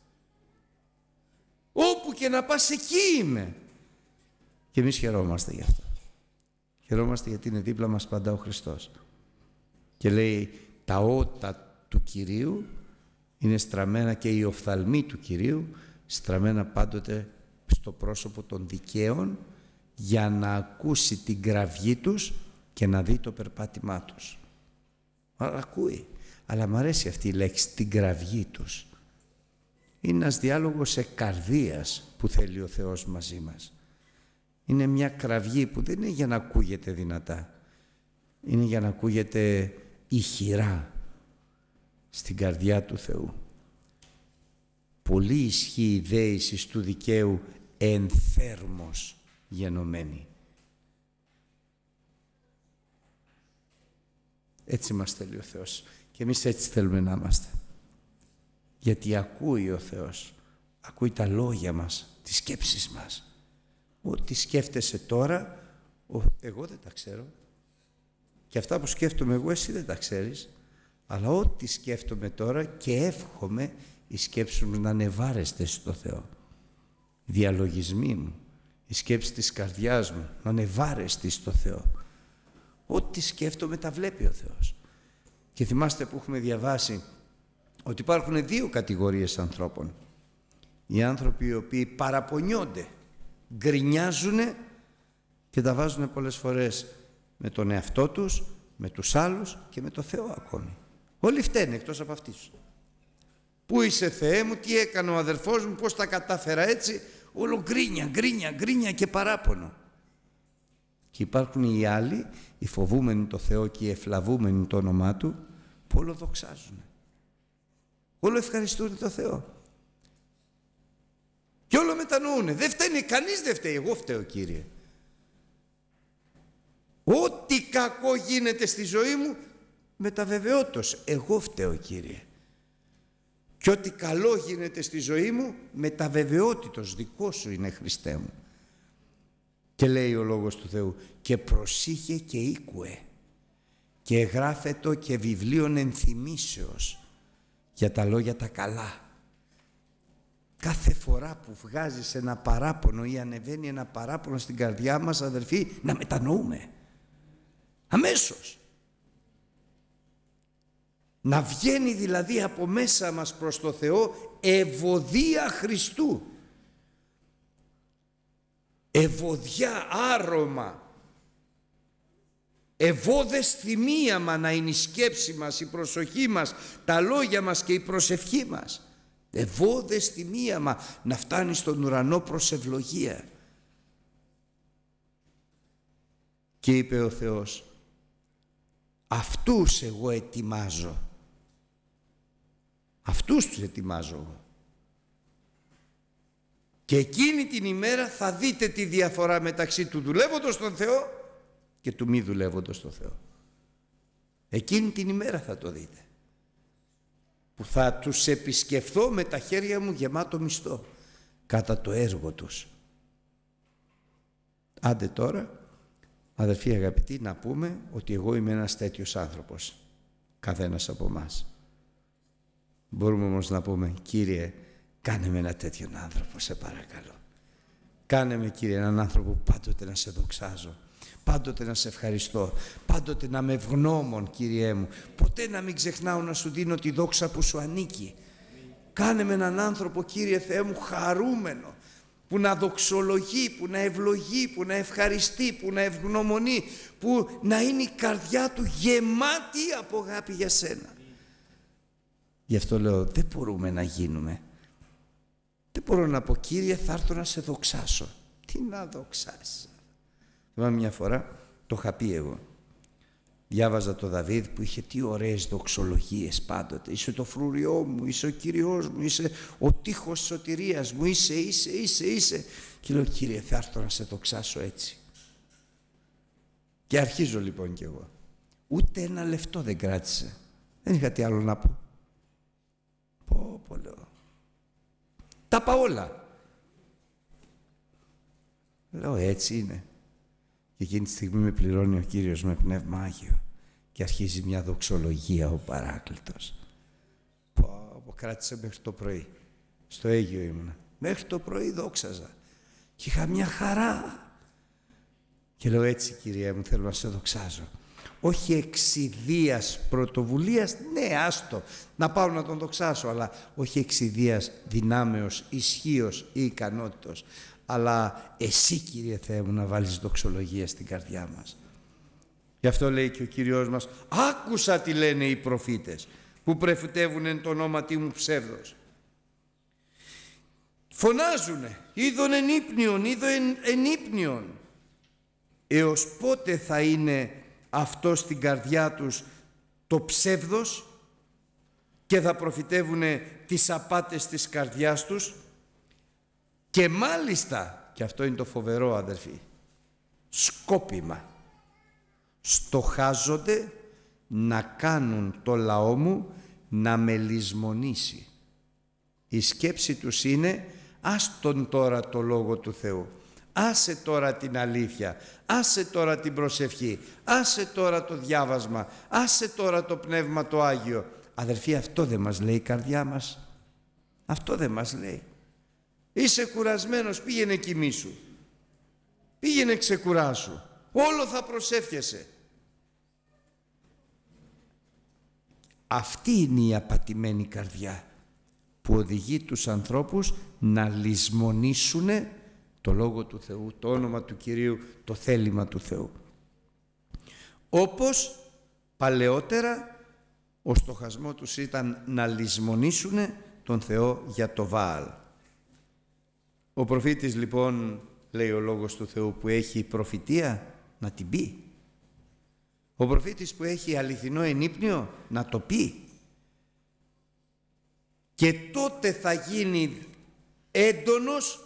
Όπου και να πας εκεί είμαι. Και εμείς χαιρόμαστε γι' αυτό. Χαιρόμαστε γιατί είναι δίπλα μας πάντα ο Χριστός. Και λέει, τα ότα του Κυρίου είναι στραμμένα, και οι οφθαλμοί του Κυρίου στραμμένα πάντοτε στο πρόσωπο των δικαίων, για να ακούσει την κραυγή τους και να δει το περπάτημά τους. Ακούει. Αλλά μου αρέσει αυτή η λέξη, την κραυγή τους. Είναι ένας διάλογος καρδίας που θέλει ο Θεός μαζί μας. Είναι μια κραυγή που δεν είναι για να ακούγεται δυνατά. Είναι για να ακούγεται ηχηρά στην καρδιά του Θεού. Πολύ ισχύει η δέησης του δικαίου εν θέρμος γενομένη. Έτσι μας θέλει ο Θεός. Και εμείς έτσι θέλουμε να είμαστε. Γιατί ακούει ο Θεός. Ακούει τα λόγια μας, τις σκέψεις μας. Ό,τι σκέφτεσαι τώρα, εγώ δεν τα ξέρω. Και αυτά που σκέφτομαι εγώ, εσύ δεν τα ξέρεις. Αλλά ό,τι σκέφτομαι τώρα, και εύχομαι οι σκέψεις μου να είναι βάρεστες στο Θεό. Οι διαλογισμοί μου, Η σκέψη της καρδιάς μου να είναι βάρεστη στο Θεό. Ό,τι σκέφτομαι τα βλέπει ο Θεός. Και θυμάστε που έχουμε διαβάσει ότι υπάρχουν δύο κατηγορίες ανθρώπων. Οι άνθρωποι οι οποίοι παραπονιόνται, γκρινιάζουν και τα βάζουν πολλές φορές με τον εαυτό τους, με τους άλλους και με το Θεό ακόμη. Όλοι φταίνε εκτός από αυτούς. Πού είσαι Θεέ μου, τι έκανε ο αδερφός μου, πώς τα κατάφερα έτσι, όλο γκρίνια, γκρίνια, γκρίνια και παράπονο. Και υπάρχουν οι άλλοι, οι φοβούμενοι το Θεό και οι ευλαβούμενοι το όνομά Του, που όλο δοξάζουν. Όλο ευχαριστούν το Θεό. Και όλο μετανοούνε. Δεν φταίνει, κανείς δεν φταίει, εγώ φταίω Κύριε. Ό,τι κακό γίνεται στη ζωή μου, με τα βεβαιότητος, εγώ φταίω Κύριε. Και ό,τι καλό γίνεται στη ζωή μου, με τα βεβαιότητος, δικό σου είναι Χριστέ μου. Και λέει ο Λόγος του Θεού, και προσήχε και ήκουε και εγγράφετο και βιβλίων ενθυμήσεως για τα λόγια τα καλά. Κάθε φορά που βγάζεις ένα παράπονο ή ανεβαίνει ένα παράπονο στην καρδιά μας, αδερφοί, να μετανοούμε αμέσως. Να βγαίνει δηλαδή από μέσα μας προς το Θεό ευωδία Χριστού. Ευωδιά, άρωμα, ευώδες θυμίαμα να είναι η σκέψη μας, η προσοχή μας, τα λόγια μας και η προσευχή μας. Ευώδες θυμίαμα να φτάνει στον ουρανό προς ευλογία. Και είπε ο Θεός, αυτούς εγώ ετοιμάζω. Αυτούς τους ετοιμάζω εγώ. Και εκείνη την ημέρα θα δείτε τη διαφορά μεταξύ του δουλεύοντος στον Θεό και του μη δουλεύοντος στον Θεό. Εκείνη την ημέρα θα το δείτε. Που θα τους επισκεφθώ με τα χέρια μου γεμάτο μισθό κατά το έργο τους. Άντε τώρα, αδερφοί αγαπητοί, να πούμε ότι εγώ είμαι ένας τέτοιος άνθρωπος. Καθένας από εμάς. Μπορούμε όμως να πούμε, Κύριε, κάνε με ένα τέτοιον άνθρωπο, σε παρακαλώ. Κάνε με, Κύριε, έναν άνθρωπο που πάντοτε να σε δοξάζω, πάντοτε να σε ευχαριστώ, πάντοτε να με ευγνώμων, Κύριέ μου, ποτέ να μην ξεχνάω να σου δίνω τη δόξα που σου ανήκει. Κάνε με έναν άνθρωπο, Κύριε Θεέ μου, χαρούμενο, που να δοξολογεί, που να ευλογεί, που να ευχαριστεί, που να ευγνωμονεί, που να είναι η καρδιά του γεμάτη από αγάπη για σένα. Γι' αυτό λέω, δεν μπορούμε να γίνουμε. Δεν μπορώ να πω, Κύριε, θα έρθω να σε δοξάσω. Τι να δοξάσω. Θυμάμαι μια φορά, το είχα πει εγώ. Διάβαζα το Δαβίδ που είχε τι ωραίες δοξολογίες πάντοτε. Είσαι το φρούριό μου, είσαι ο Κύριος μου, είσαι ο τείχος της σωτηρίας μου, είσαι, είσαι, είσαι, είσαι. Και λέω, Κύριε, θα έρθω να σε δοξάσω έτσι. Και αρχίζω λοιπόν κι εγώ. Ούτε ένα λεπτό δεν κράτησε. Δεν είχα τι άλλο να πω. Πω, πω, λέω. Τα πάω όλα. Λέω, έτσι είναι. Και εκείνη τη στιγμή με πληρώνει ο Κύριος με Πνεύμα Άγιο και αρχίζει μια δοξολογία ο Παράκλητος. Πω, πω, κράτησε μέχρι το πρωί. Στο Αίγυο ήμουνα. Μέχρι το πρωί δόξαζα. Και είχα μια χαρά. Και λέω, έτσι Κύριε μου, θέλω να σε δοξάζω. Όχι εξιδίας πρωτοβουλίας, ναι, άστο, να πάω να τον δοξάσω, αλλά όχι εξιδίας δυνάμεως, ισχύως ή ικανότητος. Αλλά εσύ, Κύριε Θεέ μου, να βάλεις δοξολογία στην καρδιά μας. Γι' αυτό λέει και ο Κύριος μας, άκουσα τι λένε οι προφήτες που πρεφητεύουν εν το ονόματι μου ψεύδος. Φωνάζουνε, είδον εν ύπνιον, είδον εν, εν ύπνιον. Έως πότε θα είναι αυτό στην καρδιά τους το ψεύδος και θα προφητεύουνε τις απάτες της καρδιάς τους? Και μάλιστα, και αυτό είναι το φοβερό αδερφοί, σκόπιμα στοχάζονται να κάνουν το λαό μου να με λησμονήσει. Η σκέψη τους είναι, ας τον τώρα το Λόγο του Θεού, άσε τώρα την αλήθεια, άσε τώρα την προσευχή, άσε τώρα το διάβασμα, άσε τώρα το Πνεύμα το Άγιο. Αδερφοί, αυτό δεν μας λέει η καρδιά μας. Αυτό δεν μας λέει. Είσαι κουρασμένος, πήγαινε κοιμήσου. Πήγαινε ξεκουράσου. Όλο θα προσεύχεσαι. Αυτή είναι η απατημένη καρδιά που οδηγεί τους ανθρώπους να λησμονήσουν το Λόγο του Θεού, το όνομα του Κυρίου, το θέλημα του Θεού. Όπως παλαιότερα ο στοχασμό τους ήταν να λησμονήσουν τον Θεό για το Βάαλ. Ο προφήτης λοιπόν, λέει ο Λόγος του Θεού, που έχει προφητεία να την πει. Ο προφήτης που έχει αληθινό ενύπνιο να το πει. Και τότε θα γίνει έντονος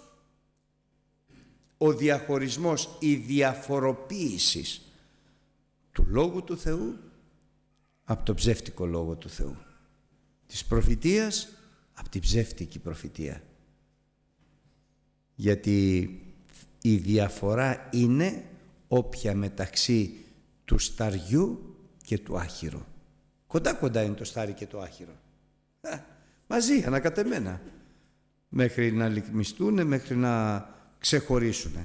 ο διαχωρισμός, η διαφοροποίηση του Λόγου του Θεού από το ψεύτικο Λόγο του Θεού. Της προφητείας από την ψεύτικη προφητεία. Γιατί η διαφορά είναι όποια μεταξύ του σταριού και του άχυρο. Κοντά κοντά είναι το στάρι και το άχυρο. Α, μαζί, ανακατεμένα. Μέχρι να λυκμιστούν, μέχρι να ξεχωρίσουν.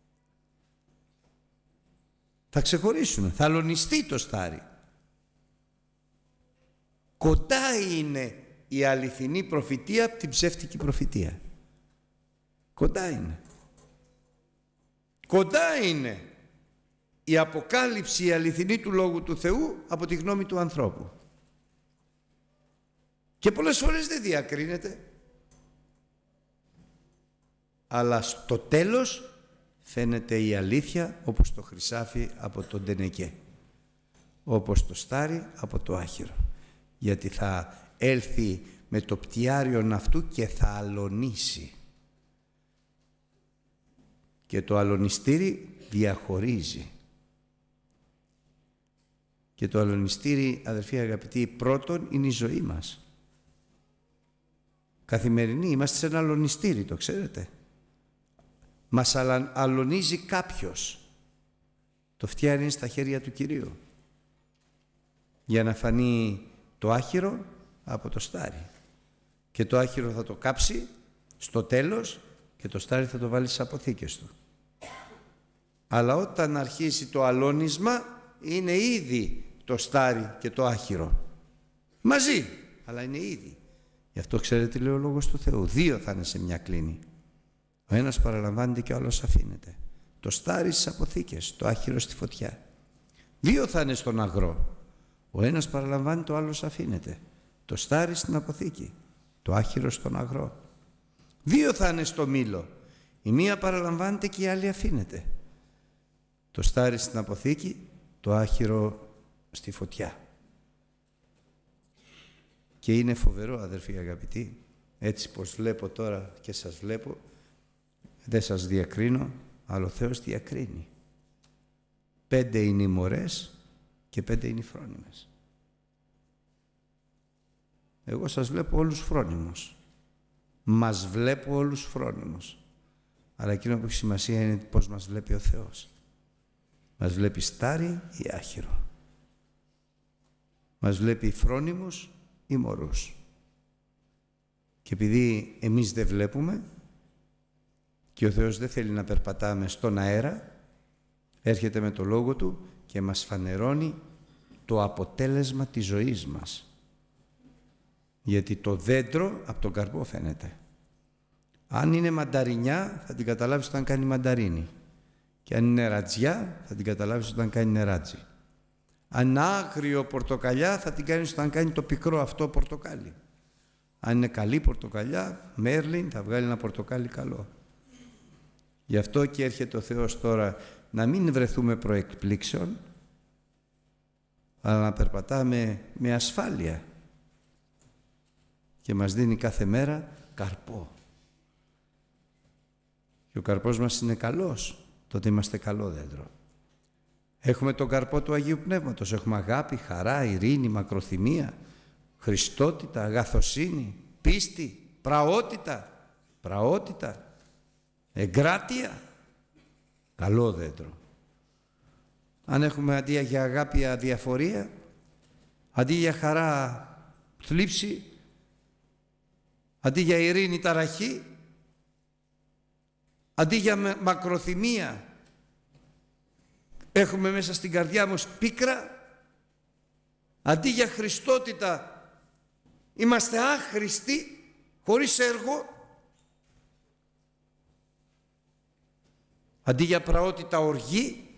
Θα ξεχωρίσουν, θα αλωνιστεί το στάρι. Κοντά είναι η αληθινή προφητεία από την ψεύτικη προφητεία. Κοντά είναι. Κοντά είναι η αποκάλυψη η αληθινή του Λόγου του Θεού από τη γνώμη του ανθρώπου. Και πολλές φορές δεν διακρίνεται. Αλλά στο τέλος φαίνεται η αλήθεια όπως το χρυσάφι από τον τενεκέ. Όπως το στάρι από το άχυρο. Γιατί θα έλθει με το πτιάριον αυτού και θα αλωνίσει. Και το αλωνιστήρι διαχωρίζει. Και το αλωνιστήρι, αδερφοί αγαπητοί, πρώτον είναι η ζωή μας. Καθημερινή, είμαστε σε ένα αλωνιστήρι, το ξέρετε. Μας αλωνίζει κάποιος. Το φτιάρι είναι στα χέρια του Κυρίου. Για να φανεί το άχυρο από το στάρι. Και το άχυρο θα το κάψει στο τέλος και το στάρι θα το βάλει στις αποθήκες του. Αλλά όταν αρχίσει το αλώνισμα είναι ήδη το στάρι και το άχυρο. Μαζί, αλλά είναι ήδη. Γι' αυτό ξέρετε τι λέει ο Λόγος του Θεού. Δύο θα είναι σε μια κλίνη. Ο ένας παραλαμβάνεται και ο άλλος αφήνεται. Το στάρι στις αποθήκες, το άχυρο στη φωτιά. Δύο θα είναι στον αγρό. Ο ένας παραλαμβάνεται, ο άλλος αφήνεται. Το στάρι στην αποθήκη, το άχυρο στον αγρό. Δύο θα είναι στο μήλο. Η μία παραλαμβάνεται και η άλλη αφήνεται. Το στάρι στην αποθήκη, το άχυρο στη φωτιά. Και είναι φοβερό, αδερφοί αγαπητοί, έτσι πως βλέπω τώρα και σας βλέπω, δεν σας διακρίνω, αλλά ο Θεός διακρίνει. Πέντε είναι οι μωρές και πέντε είναι οι φρόνιμες. Εγώ σας βλέπω όλους φρόνιμους. Μας βλέπω όλους φρόνιμους. Αλλά εκείνο που έχει σημασία είναι πώς μας βλέπει ο Θεός. Μας βλέπει στάρι ή άχυρο. Μας βλέπει φρόνιμους ή μωρούς. Και επειδή εμείς δεν βλέπουμε και ο Θεός δεν θέλει να περπατάμε στον αέρα, έρχεται με το Λόγο Του και μας φανερώνει το αποτέλεσμα της ζωής μας. Γιατί το δέντρο από τον καρπό φαίνεται. Αν είναι μανταρινιά θα την καταλάβεις όταν κάνει μανταρίνι. Και αν είναι ρατζιά θα την καταλάβεις όταν κάνει νεράτζι. Αν είναι άγριο πορτοκαλιά θα την κάνεις όταν κάνει το πικρό αυτό πορτοκάλι. Αν είναι καλή πορτοκαλιά, μέρλιν, θα βγάλει ένα πορτοκάλι καλό. Γι' αυτό και έρχεται ο Θεός τώρα να μην βρεθούμε προεκπλήξεων, αλλά να περπατάμε με ασφάλεια. Και μας δίνει κάθε μέρα καρπό. Και ο καρπός μας είναι καλός, τότε είμαστε καλό δέντρο. Έχουμε τον καρπό του Αγίου Πνεύματος, έχουμε αγάπη, χαρά, ειρήνη, μακροθυμία, χριστότητα, αγαθοσύνη, πίστη, πραότητα, πραότητα, εγκράτεια, καλό δέντρο. Αν έχουμε αντί για αγάπη αδιαφορία, αντί για χαρά θλίψη, αντί για ειρήνη ταραχή, αντί για μακροθυμία Έχουμε μέσα στην καρδιά μας πίκρα. Αντί για χριστότητα είμαστε άχρηστοι, χωρίς έργο. Αντί για πραότητα οργή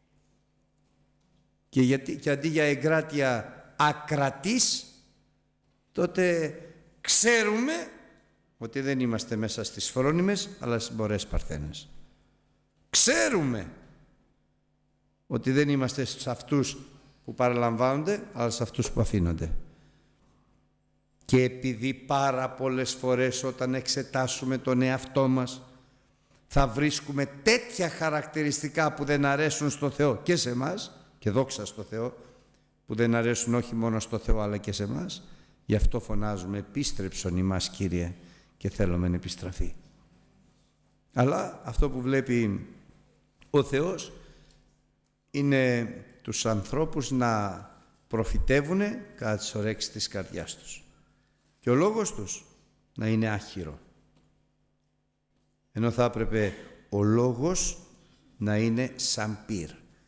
και, γιατί, και αντί για εγκράτεια ακρατής, τότε ξέρουμε ότι δεν είμαστε μέσα στις φρόνιμες αλλά στις μωρές παρθένες. Ξέρουμε ότι δεν είμαστε σε αυτούς που παραλαμβάνονται αλλά σε αυτούς που αφήνονται. Και επειδή πάρα πολλές φορές όταν εξετάσουμε τον εαυτό μας θα βρίσκουμε τέτοια χαρακτηριστικά που δεν αρέσουν στο Θεό και σε εμάς, και δόξα στο Θεό, που δεν αρέσουν όχι μόνο στο Θεό αλλά και σε εμάς, γι' αυτό φωνάζουμε επίστρεψον ημάς Κύριε και θέλουμε να επιστραφεί. Αλλά αυτό που βλέπει ο Θεός είναι τους ανθρώπους να προφητεύουν κατά τις ορέξεις της καρδιάς τους και ο λόγος τους να είναι άχυρο, ενώ θα έπρεπε ο λόγος να είναι σαν πυρ.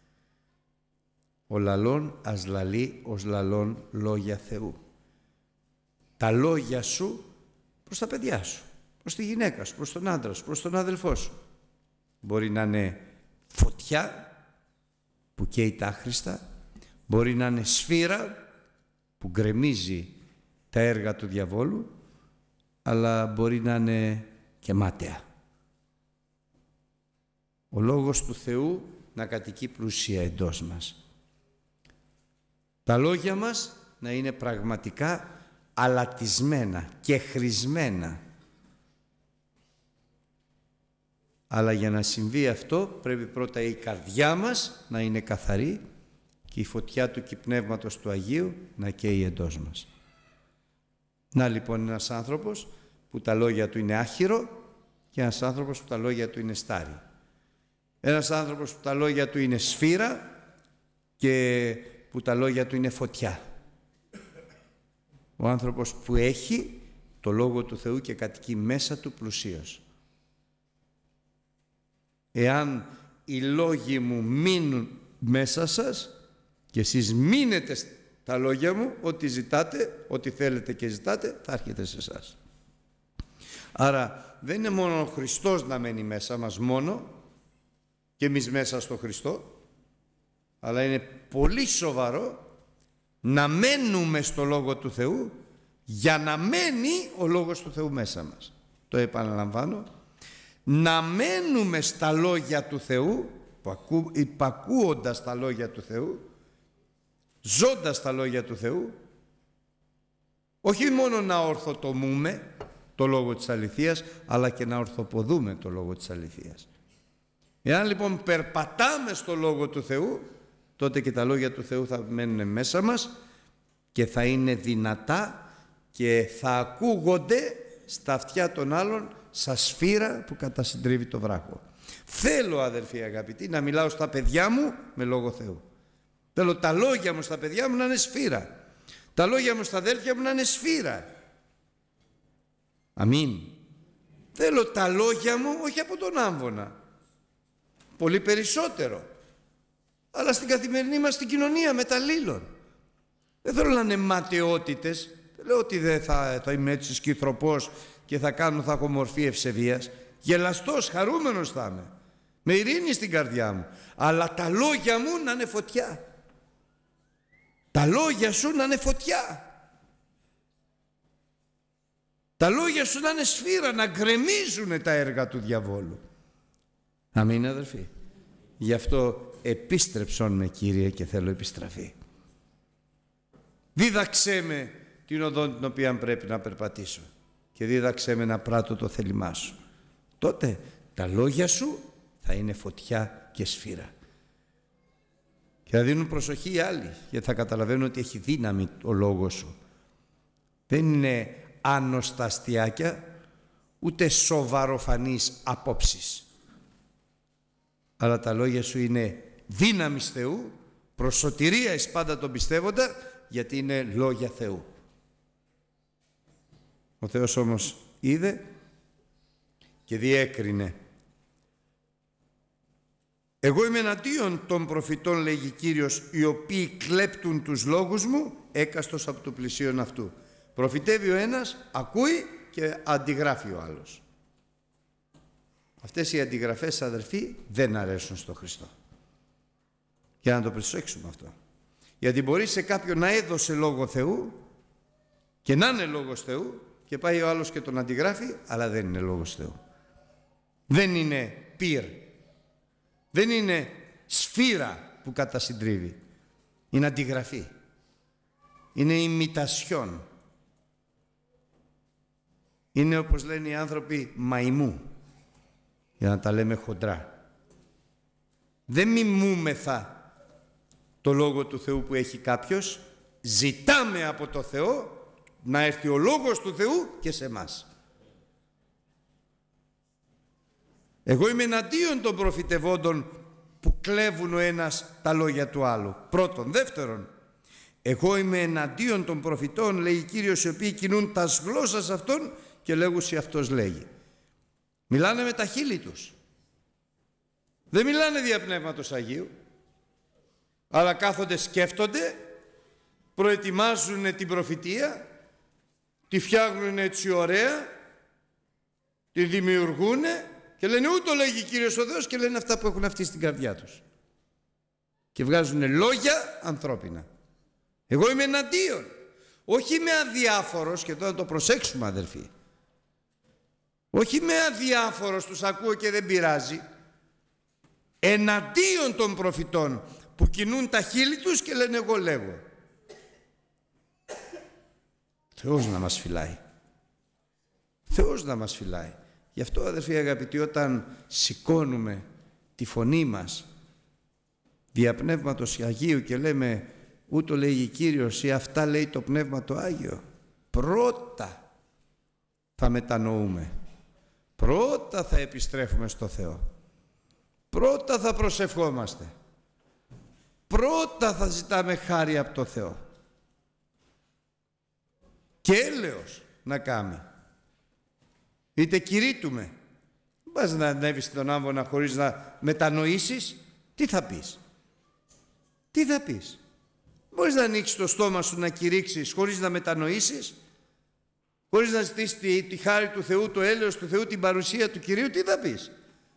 Ο λαλών ας λαλεί ως λαλών λόγια Θεού. Τα λόγια σου προς τα παιδιά σου, προς τη γυναίκα σου, προς τον άντρα σου, προς τον αδελφό σου. Μπορεί να είναι φωτιά που καίει τα άχρηστα, μπορεί να είναι σφύρα που γκρεμίζει τα έργα του διαβόλου, αλλά μπορεί να είναι και μάταια. Ο λόγος του Θεού να κατοικεί πλούσια εντός μας. Τα λόγια μας να είναι πραγματικά αλατισμένα και χρησμένα. Αλλά για να συμβεί αυτό πρέπει πρώτα η καρδιά μας να είναι καθαρή και η φωτιά του Κυπνεύματος του Αγίου να καίει εντός μας. Να λοιπόν ένας άνθρωπος που τα λόγια του είναι άχυρο και ένας άνθρωπος που τα λόγια του είναι στάρι. Ένας άνθρωπος που τα λόγια του είναι σφύρα και που τα λόγια του είναι φωτιά. Ο άνθρωπος που έχει το Λόγο του Θεού και κατοικεί μέσα του πλουσίως. Εάν οι λόγοι μου μείνουν μέσα σας και εσείς μείνετε στα λόγια μου, ό,τι ζητάτε, ό,τι θέλετε και ζητάτε, θα έρχεται σε εσάς. Άρα δεν είναι μόνο ο Χριστός να μένει μέσα μας μόνο και εμείς μέσα στο Χριστό, αλλά είναι πολύ σοβαρό να μένουμε στο Λόγο του Θεού για να μένει ο Λόγος του Θεού μέσα μας. Το επαναλαμβάνω, να μένουμε στα λόγια του Θεού, υπακούοντας τα λόγια του Θεού, ζώντας τα λόγια του Θεού, όχι μόνο να ορθοτομούμε το Λόγο της αληθείας, αλλά και να ορθοποδούμε το Λόγο της αληθείας. Εάν λοιπόν περπατάμε στο Λόγο του Θεού, τότε και τα λόγια του Θεού θα μένουν μέσα μας και θα είναι δυνατά και θα ακούγονται στα αυτιά των άλλων σαν σφύρα που κατασυντρίβει το βράχο. Θέλω, αδερφοί αγαπητοί, να μιλάω στα παιδιά μου με Λόγο Θεού. Θέλω τα λόγια μου στα παιδιά μου να είναι σφύρα. Τα λόγια μου στα αδέρφια μου να είναι σφύρα. Αμήν. Θέλω τα λόγια μου όχι από τον άμβονα. Πολύ περισσότερο. Αλλά στην καθημερινή μας την κοινωνία μεταλλήλων. Δεν θέλω να είναι ματαιότητες. Δεν λέω ότι δεν θα, θα είμαι έτσι σκυθροπός και θα κάνω, θα έχω μορφή ευσεβίας. Γελαστός, χαρούμενος θα είμαι. Με ειρήνη στην καρδιά μου. Αλλά τα λόγια μου να είναι φωτιά. Τα λόγια σου να είναι φωτιά. Τα λόγια σου να είναι σφύρα, να γκρεμίζουν τα έργα του διαβόλου. Αμήν, αδερφοί. Γι' αυτό επίστρεψον με, Κύριε, και θέλω επιστραφή. Δίδαξέ με την οδό την οποία πρέπει να περπατήσω και δίδαξέ με να πράττω το θέλημά σου. Τότε τα λόγια σου θα είναι φωτιά και σφύρα. Και θα δίνουν προσοχή οι άλλοι, γιατί θα καταλαβαίνουν ότι έχει δύναμη ο λόγος σου. Δεν είναι άνοστα αστιάκια, ούτε σοβαροφανείς απόψεις. Αλλά τα λόγια σου είναι δύναμης Θεού, προς σωτηρία εις πάντα τον πιστεύοντα, γιατί είναι λόγια Θεού. Ο Θεός όμως είδε και διέκρινε. Εγώ είμαι εναντίον των προφητών, λέγει Κύριος, οι οποίοι κλέπτουν τους λόγους μου, έκαστος από το πλησίον αυτού. Προφητεύει ο ένας, ακούει και αντιγράφει ο άλλος. Αυτές οι αντιγραφές, αδερφοί, δεν αρέσουν στο Χριστό. Για να το προσέξουμε αυτό. Γιατί μπορεί σε κάποιον να έδωσε λόγο Θεού και να είναι λόγος Θεού και πάει ο άλλος και τον αντιγράφει, αλλά δεν είναι λόγος Θεού. Δεν είναι πυρ. Δεν είναι σφύρα που κατασυντρίβει. Είναι αντιγραφή. Είναι ημιτασιόν. Είναι, όπως λένε οι άνθρωποι, μαϊμού. Για να τα λέμε χοντρά. Δεν μιμούμεθα το Λόγο του Θεού που έχει κάποιος. Ζητάμε από το Θεό να έρθει ο Λόγος του Θεού και σε εμάς. Εγώ είμαι εναντίον των προφητευόντων που κλέβουν ο ένας τα λόγια του άλλου. Πρώτον. Δεύτερον, εγώ είμαι εναντίον των προφητών, λέει Κύριος, οι οποίοι κινούν τα γλώσσας αυτών και λέγουσι αυτός λέγει. Μιλάνε με τα χείλη τους. Δεν μιλάνε δια Πνεύματος Αγίου, αλλά κάθονται, σκέφτονται, προετοιμάζουν την προφητεία, τη φτιάχνουν έτσι ωραία, τη δημιουργούν και λένε ούτω λέγει Κύριος ο Θεός και λένε αυτά που έχουν αυτοί στην καρδιά τους. Και βγάζουν λόγια ανθρώπινα. Εγώ είμαι εναντίον. Όχι είμαι αδιάφορος, και τώρα το προσέξουμε αδελφοί. Όχι είμαι αδιάφορος, τους ακούω και δεν πειράζει. Εναντίον των προφητών που κινούν τα χείλη τους και λένε εγώ λέγω. Θεός να μας φυλάει. Θεός να μας φυλάει. Γι' αυτό αδελφοί αγαπητοί, όταν σηκώνουμε τη φωνή μας δια Πνεύματος Αγίου και λέμε ούτω λέγει Κύριος ή αυτά λέει το Πνεύμα το Άγιο, πρώτα θα μετανοούμε, πρώτα θα επιστρέφουμε στο Θεό, πρώτα θα προσευχόμαστε, πρώτα θα ζητάμε χάρη από το Θεό και έλεος να κάνει. Είτε κηρύττουμε. Πας να ανέβεις στον άμβονα χωρίς να μετανοήσεις, τι θα πεις. Τι θα πεις. Μπορείς να ανοίξεις το στόμα σου να κηρύξεις χωρίς να μετανοήσεις, χωρίς να ζητήσεις τη, τη χάρη του Θεού, το έλεος του Θεού, την παρουσία του Κυρίου, τι θα πεις.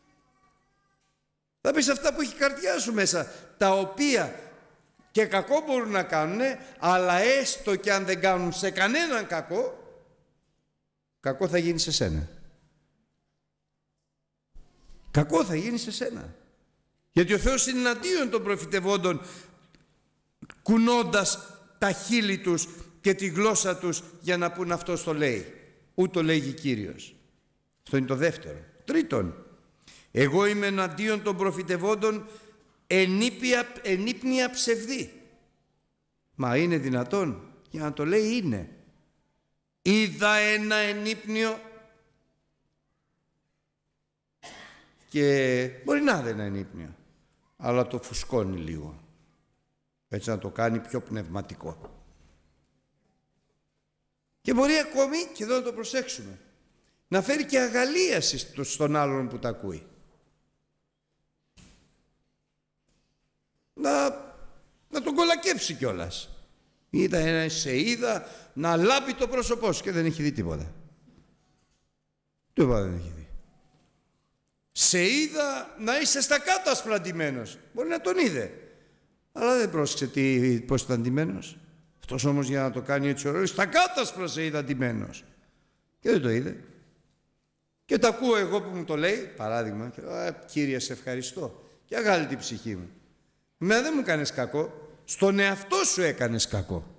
Θα πεις αυτά που έχει η καρδιά σου μέσα, τα οποία και κακό μπορούν να κάνουν, αλλά έστω και αν δεν κάνουν σε κανέναν κακό, κακό θα γίνει σε σένα. Κακό θα γίνει σε σένα. Γιατί ο Θεός είναι εναντίον των προφητευόντων, κουνώντας τα χείλη τους και τη γλώσσα τους για να πούν αυτό το λέει. Ούτω λέγει Κύριος. Αυτό είναι το δεύτερο. Τρίτον, εγώ είμαι εναντίον των προφητευόντων ενήπια, ενύπνια ψευδή. Μα είναι δυνατόν? Για να το λέει είναι. Είδα ένα ενύπνιο και μπορεί να είναι ένα ενύπνιο, αλλά το φουσκώνει λίγο, έτσι να το κάνει πιο πνευματικό. Και μπορεί ακόμη, και εδώ να το προσέξουμε, να φέρει και αγαλίαση στον άλλον που τα ακούει. Να, να τον κολακέψει κιόλας. Είδα ένα, σε είδα να λάμπει το πρόσωπό σου και δεν έχει δει τίποτα. Τίποτα δεν έχει δει. Σε είδα να είσαι στα κάτασπρα ντυμένος. Μπορεί να τον είδε, αλλά δεν πρόσεξε τι, πώς ήταν ντυμένος. Αυτός όμως για να το κάνει έτσι ωραίο, στα κάτασπρα σε είδα ντυμένος. Και δεν το είδε. Και το ακούω εγώ που μου το λέει, παράδειγμα, και, Κύριε σε ευχαριστώ. Και αγάλει την ψυχή μου. Εμένα δεν μου κάνεις κακό. Στον εαυτό σου έκανες κακό.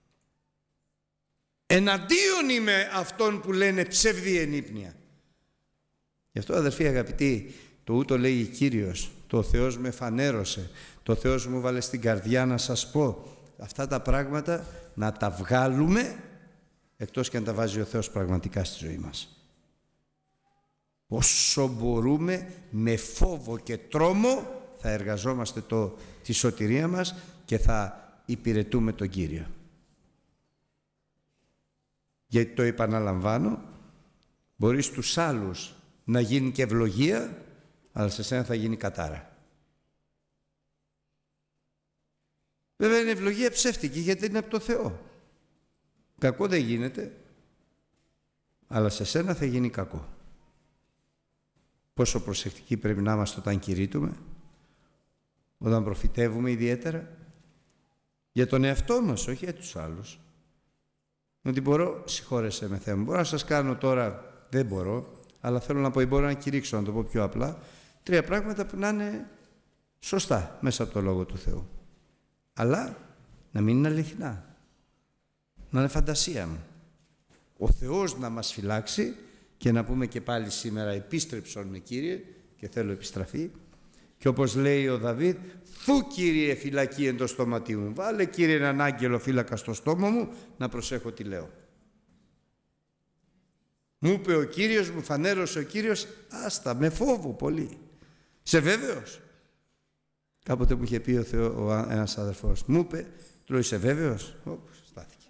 Εναντίον είμαι αυτών που λένε ψευδή ενύπνια. Γι' αυτό αδερφοί αγαπητοί, το ούτω λέγει Κύριος, το Θεός με φανέρωσε, το Θεός μου βάλε στην καρδιά να σας πω αυτά τα πράγματα, να τα βγάλουμε, εκτός και αν τα βάζει ο Θεός πραγματικά στη ζωή μας. Όσο μπορούμε, με φόβο και τρόμο θα εργαζόμαστε το, τη σωτηρία μας και θα υπηρετούμε τον Κύριο. Γιατί το επαναλαμβάνω, μπορεί στους άλλους να γίνει και ευλογία, αλλά σε σένα θα γίνει κατάρα. Βέβαια είναι ευλογία ψεύτικη, γιατί είναι από το Θεό. Κακό δεν γίνεται, αλλά σε σένα θα γίνει κακό. Πόσο προσεκτικοί πρέπει να είμαστε όταν κηρύττουμε, όταν προφητεύουμε ιδιαίτερα, για τον εαυτό μας, όχι για τους άλλους. Ότι μπορώ, συγχώρεσέ με Θεέ μου, μπορώ να σας κάνω τώρα, δεν μπορώ, αλλά θέλω να πω, μπορώ να κηρύξω, να το πω πιο απλά, τρία πράγματα που να είναι σωστά μέσα από το Λόγο του Θεού. Αλλά να μην είναι αληθινά, να είναι φαντασία μου. Ο Θεός να μας φυλάξει και να πούμε και πάλι σήμερα επίστρεψον με Κύριε και θέλω επιστραφή. Και όπως λέει ο Δαβίδ, θου Κύριε φυλακή εν το στόματί μου. Βάλε Κύριε έναν άγγελο φύλακα στο στόμα μου να προσέχω τι λέω. Μου είπε ο Κύριος, μου φανέρωσε ο Κύριος, άστα, με φόβο πολύ. Σε βέβαιος. Κάποτε μου είχε πει ο Θεό, ο, ένας αδερφός, μου είπε, του λέω, είσαι βέβαιος? Όπως στάθηκε.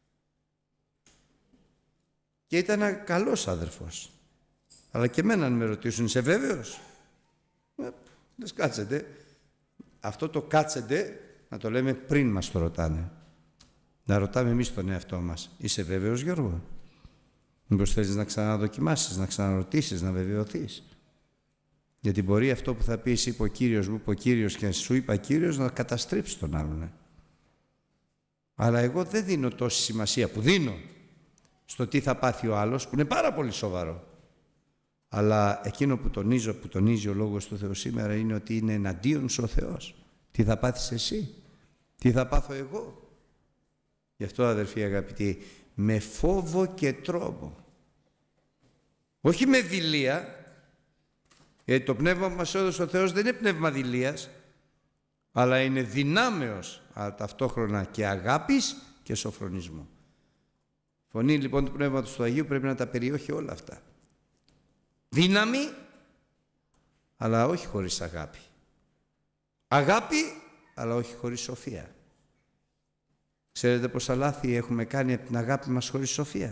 Και ήταν ένα καλός αδερφός. Αλλά και εμένα αν με ρωτήσουν, είσαι βέβαιος? Ε, δεν κάτσετε. Αυτό το κάτσετε να το λέμε πριν μας το ρωτάνε. Να ρωτάμε εμείς τον εαυτό μας. Είσαι βέβαιος, Γιώργο? Μήπως θέλεις να ξαναδοκιμάσεις, να ξαναρωτήσεις, να βεβαιωθείς? Γιατί μπορεί αυτό που θα πεις, είπε ο Κύριος μου, είπε ο Κύριος και σου είπα Κύριος, να καταστρέψει τον άλλον. Ε. Αλλά εγώ δεν δίνω τόση σημασία που δίνω στο τι θα πάθει ο άλλος, που είναι πάρα πολύ σοβαρό. Αλλά εκείνο που τονίζω, που τονίζει ο Λόγος του Θεού σήμερα είναι ότι είναι εναντίον σου ο Θεός. Τι θα πάθεις εσύ, τι θα πάθω εγώ. Γι' αυτό αδερφοί αγαπητοί, με φόβο και τρόμο. Όχι με δειλία, γιατί το πνεύμα που μας έδωσε ο Θεός δεν είναι πνεύμα δειλίας, αλλά είναι δυνάμεως, αλλά ταυτόχρονα και αγάπης και σοφρονισμού. Φωνή λοιπόν του Πνεύματος του Αγίου πρέπει να τα περιέχει όλα αυτά. Δύναμη, αλλά όχι χωρίς αγάπη. Αγάπη, αλλά όχι χωρίς σοφία. Ξέρετε πόσα λάθη έχουμε κάνει από την αγάπη μας χωρίς σοφία.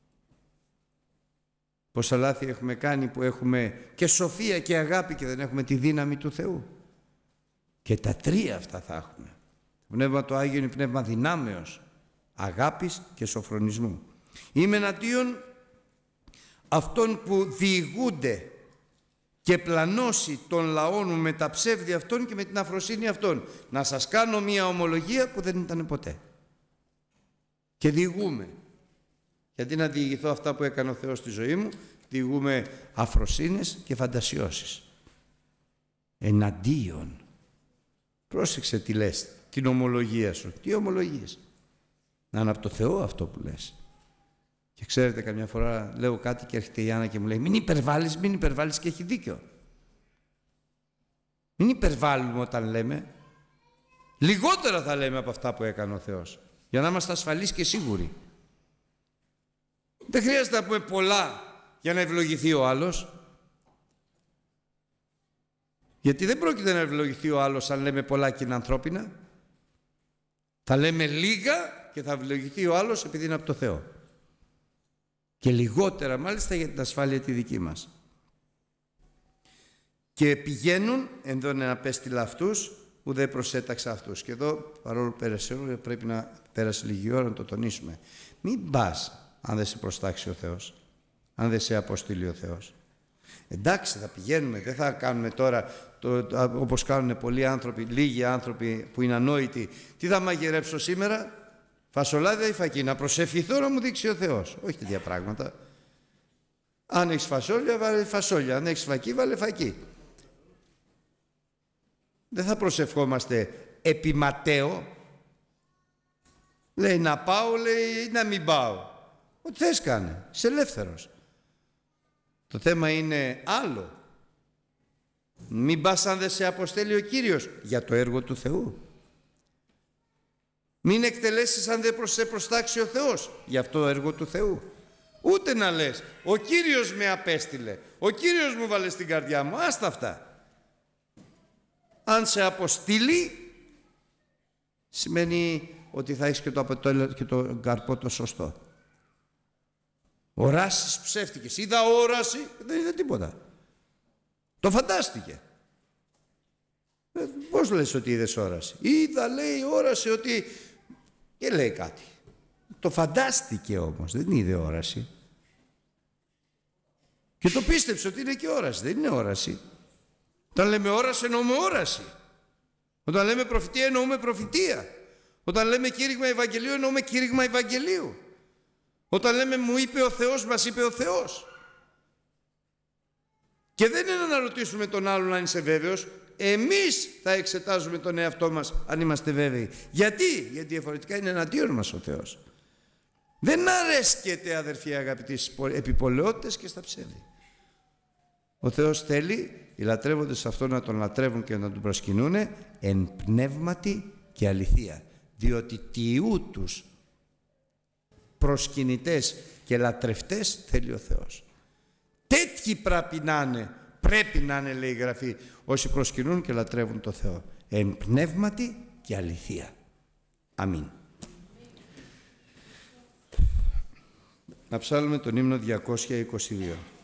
Πόσα λάθη έχουμε κάνει που έχουμε και σοφία και αγάπη και δεν έχουμε τη δύναμη του Θεού. Και τα τρία αυτά θα έχουμε. Το Πνεύμα του Άγιο είναι πνεύμα δυνάμεως, αγάπης και σοφρονισμού. Είμαι εναντίον αυτών που διηγούνται και πλανώσει των λαών μου με τα ψεύδια αυτών και με την αφροσύνη αυτών. Να σας κάνω μία ομολογία που δεν ήταν ποτέ. Και διηγούμε. Γιατί να διηγηθώ αυτά που έκανε ο Θεός στη ζωή μου, διηγούμε αφροσύνες και φαντασιώσεις. Εναντίον. Πρόσεξε τι λες, την ομολογία σου. Τι ομολογίες? Να είναι από το Θεό αυτό που λες. Και ξέρετε, καμιά φορά λέω κάτι και έρχεται η Άννα και μου λέει, μην υπερβάλλεις, μην υπερβάλλεις, και έχει δίκιο. Μην υπερβάλλουμε όταν λέμε. Λιγότερα θα λέμε από αυτά που έκανε ο Θεός, για να είμαστε ασφαλείς και σίγουροι. Δεν χρειάζεται να πούμε πολλά για να ευλογηθεί ο άλλος. Γιατί δεν πρόκειται να ευλογηθεί ο άλλος αν λέμε πολλά και είναι ανθρώπινα. Θα λέμε λίγα και θα ευλογηθεί ο άλλος επειδή είναι από το Θεό. Και λιγότερα μάλιστα για την ασφάλεια τη δική μας. Και πηγαίνουν, εδώ είναι να πέστειλα αυτούς, που δεν προσέταξα αυτούς. Και εδώ, παρόλο που πέρασε ώρα, πρέπει να πέρασε λίγη ώρα να το τονίσουμε. Μην πας αν δεν σε προστάξει ο Θεός, αν δεν σε αποστείλει ο Θεός. Εντάξει, θα πηγαίνουμε, δεν θα κάνουμε τώρα το, το, όπως κάνουν πολλοί άνθρωποι, λίγοι άνθρωποι που είναι ανόητοι. Τι θα μαγειρέψω σήμερα? Φασολάδια ή φακή? Να προσευχηθώ να μου δείξει ο Θεός. Όχι τέτοια πράγματα. Αν έχεις φασόλια, βάλε φασόλια. Αν έχεις φακή, βάλε φακή. Δεν θα προσευχόμαστε επί Ματέο. Λέει να πάω, λέει να μην πάω. Ό,τι θες κάνε. Είσαι ελεύθερος. Το θέμα είναι άλλο. Μην πας αν δεν σε αποστέλει ο Κύριος για το έργο του Θεού. Μην εκτελέσεις αν δεν σε προστάξει ο Θεός για αυτό το έργο του Θεού. Ούτε να λες, ο Κύριος με απέστειλε, ο Κύριος μου βάλε στην καρδιά μου. Άστα αυτά. Αν σε αποστείλει, σημαίνει ότι θα έχεις και το, το, και το καρπό το σωστό. Οράσεις ψεύτικες. Είδα όραση, δεν είδα τίποτα. Το φαντάστηκε. Ε, πώς λες ότι είδες όραση? Είδα, λέει, όραση ότι... Και λέει κάτι. Το φαντάστηκε όμως, δεν είδε όραση. Και το πίστεψε ότι είναι και όραση, δεν είναι όραση. Όταν λέμε όραση εννοούμε όραση. Όταν λέμε προφητεία εννοούμε προφητεία. Όταν λέμε κήρυγμα Ευαγγελίου εννοούμε κήρυγμα Ευαγγελίου. Όταν λέμε μου είπε ο Θεός, μας είπε ο Θεός. Και δεν είναι να ρωτήσουμε τον άλλον αν είσαι βέβαιος. Εμείς θα εξετάζουμε τον εαυτό μας αν είμαστε βέβαιοι. Γιατί? Γιατί διαφορετικά είναι εναντίον μας ο Θεός. Δεν αρέσκεται, αδερφοί αγαπητοί, στις επιπολαιότητες και στα ψεύδη. Ο Θεός θέλει οι λατρεύοντες αυτόν να τον λατρεύουν και να τον προσκυνούν εν πνεύματι και αληθεία. Διότι τιού τους προσκυνητές και λατρευτές θέλει ο Θεός. Τέτοιοι πρέπει να είναι, πρέπει να είναι, λέει η Γραφή, όσοι προσκυνούν και λατρεύουν το Θεό. Εν πνεύματι και αληθεία. Αμήν. Να ψάλουμε τον ύμνο διακόσια είκοσι δύο.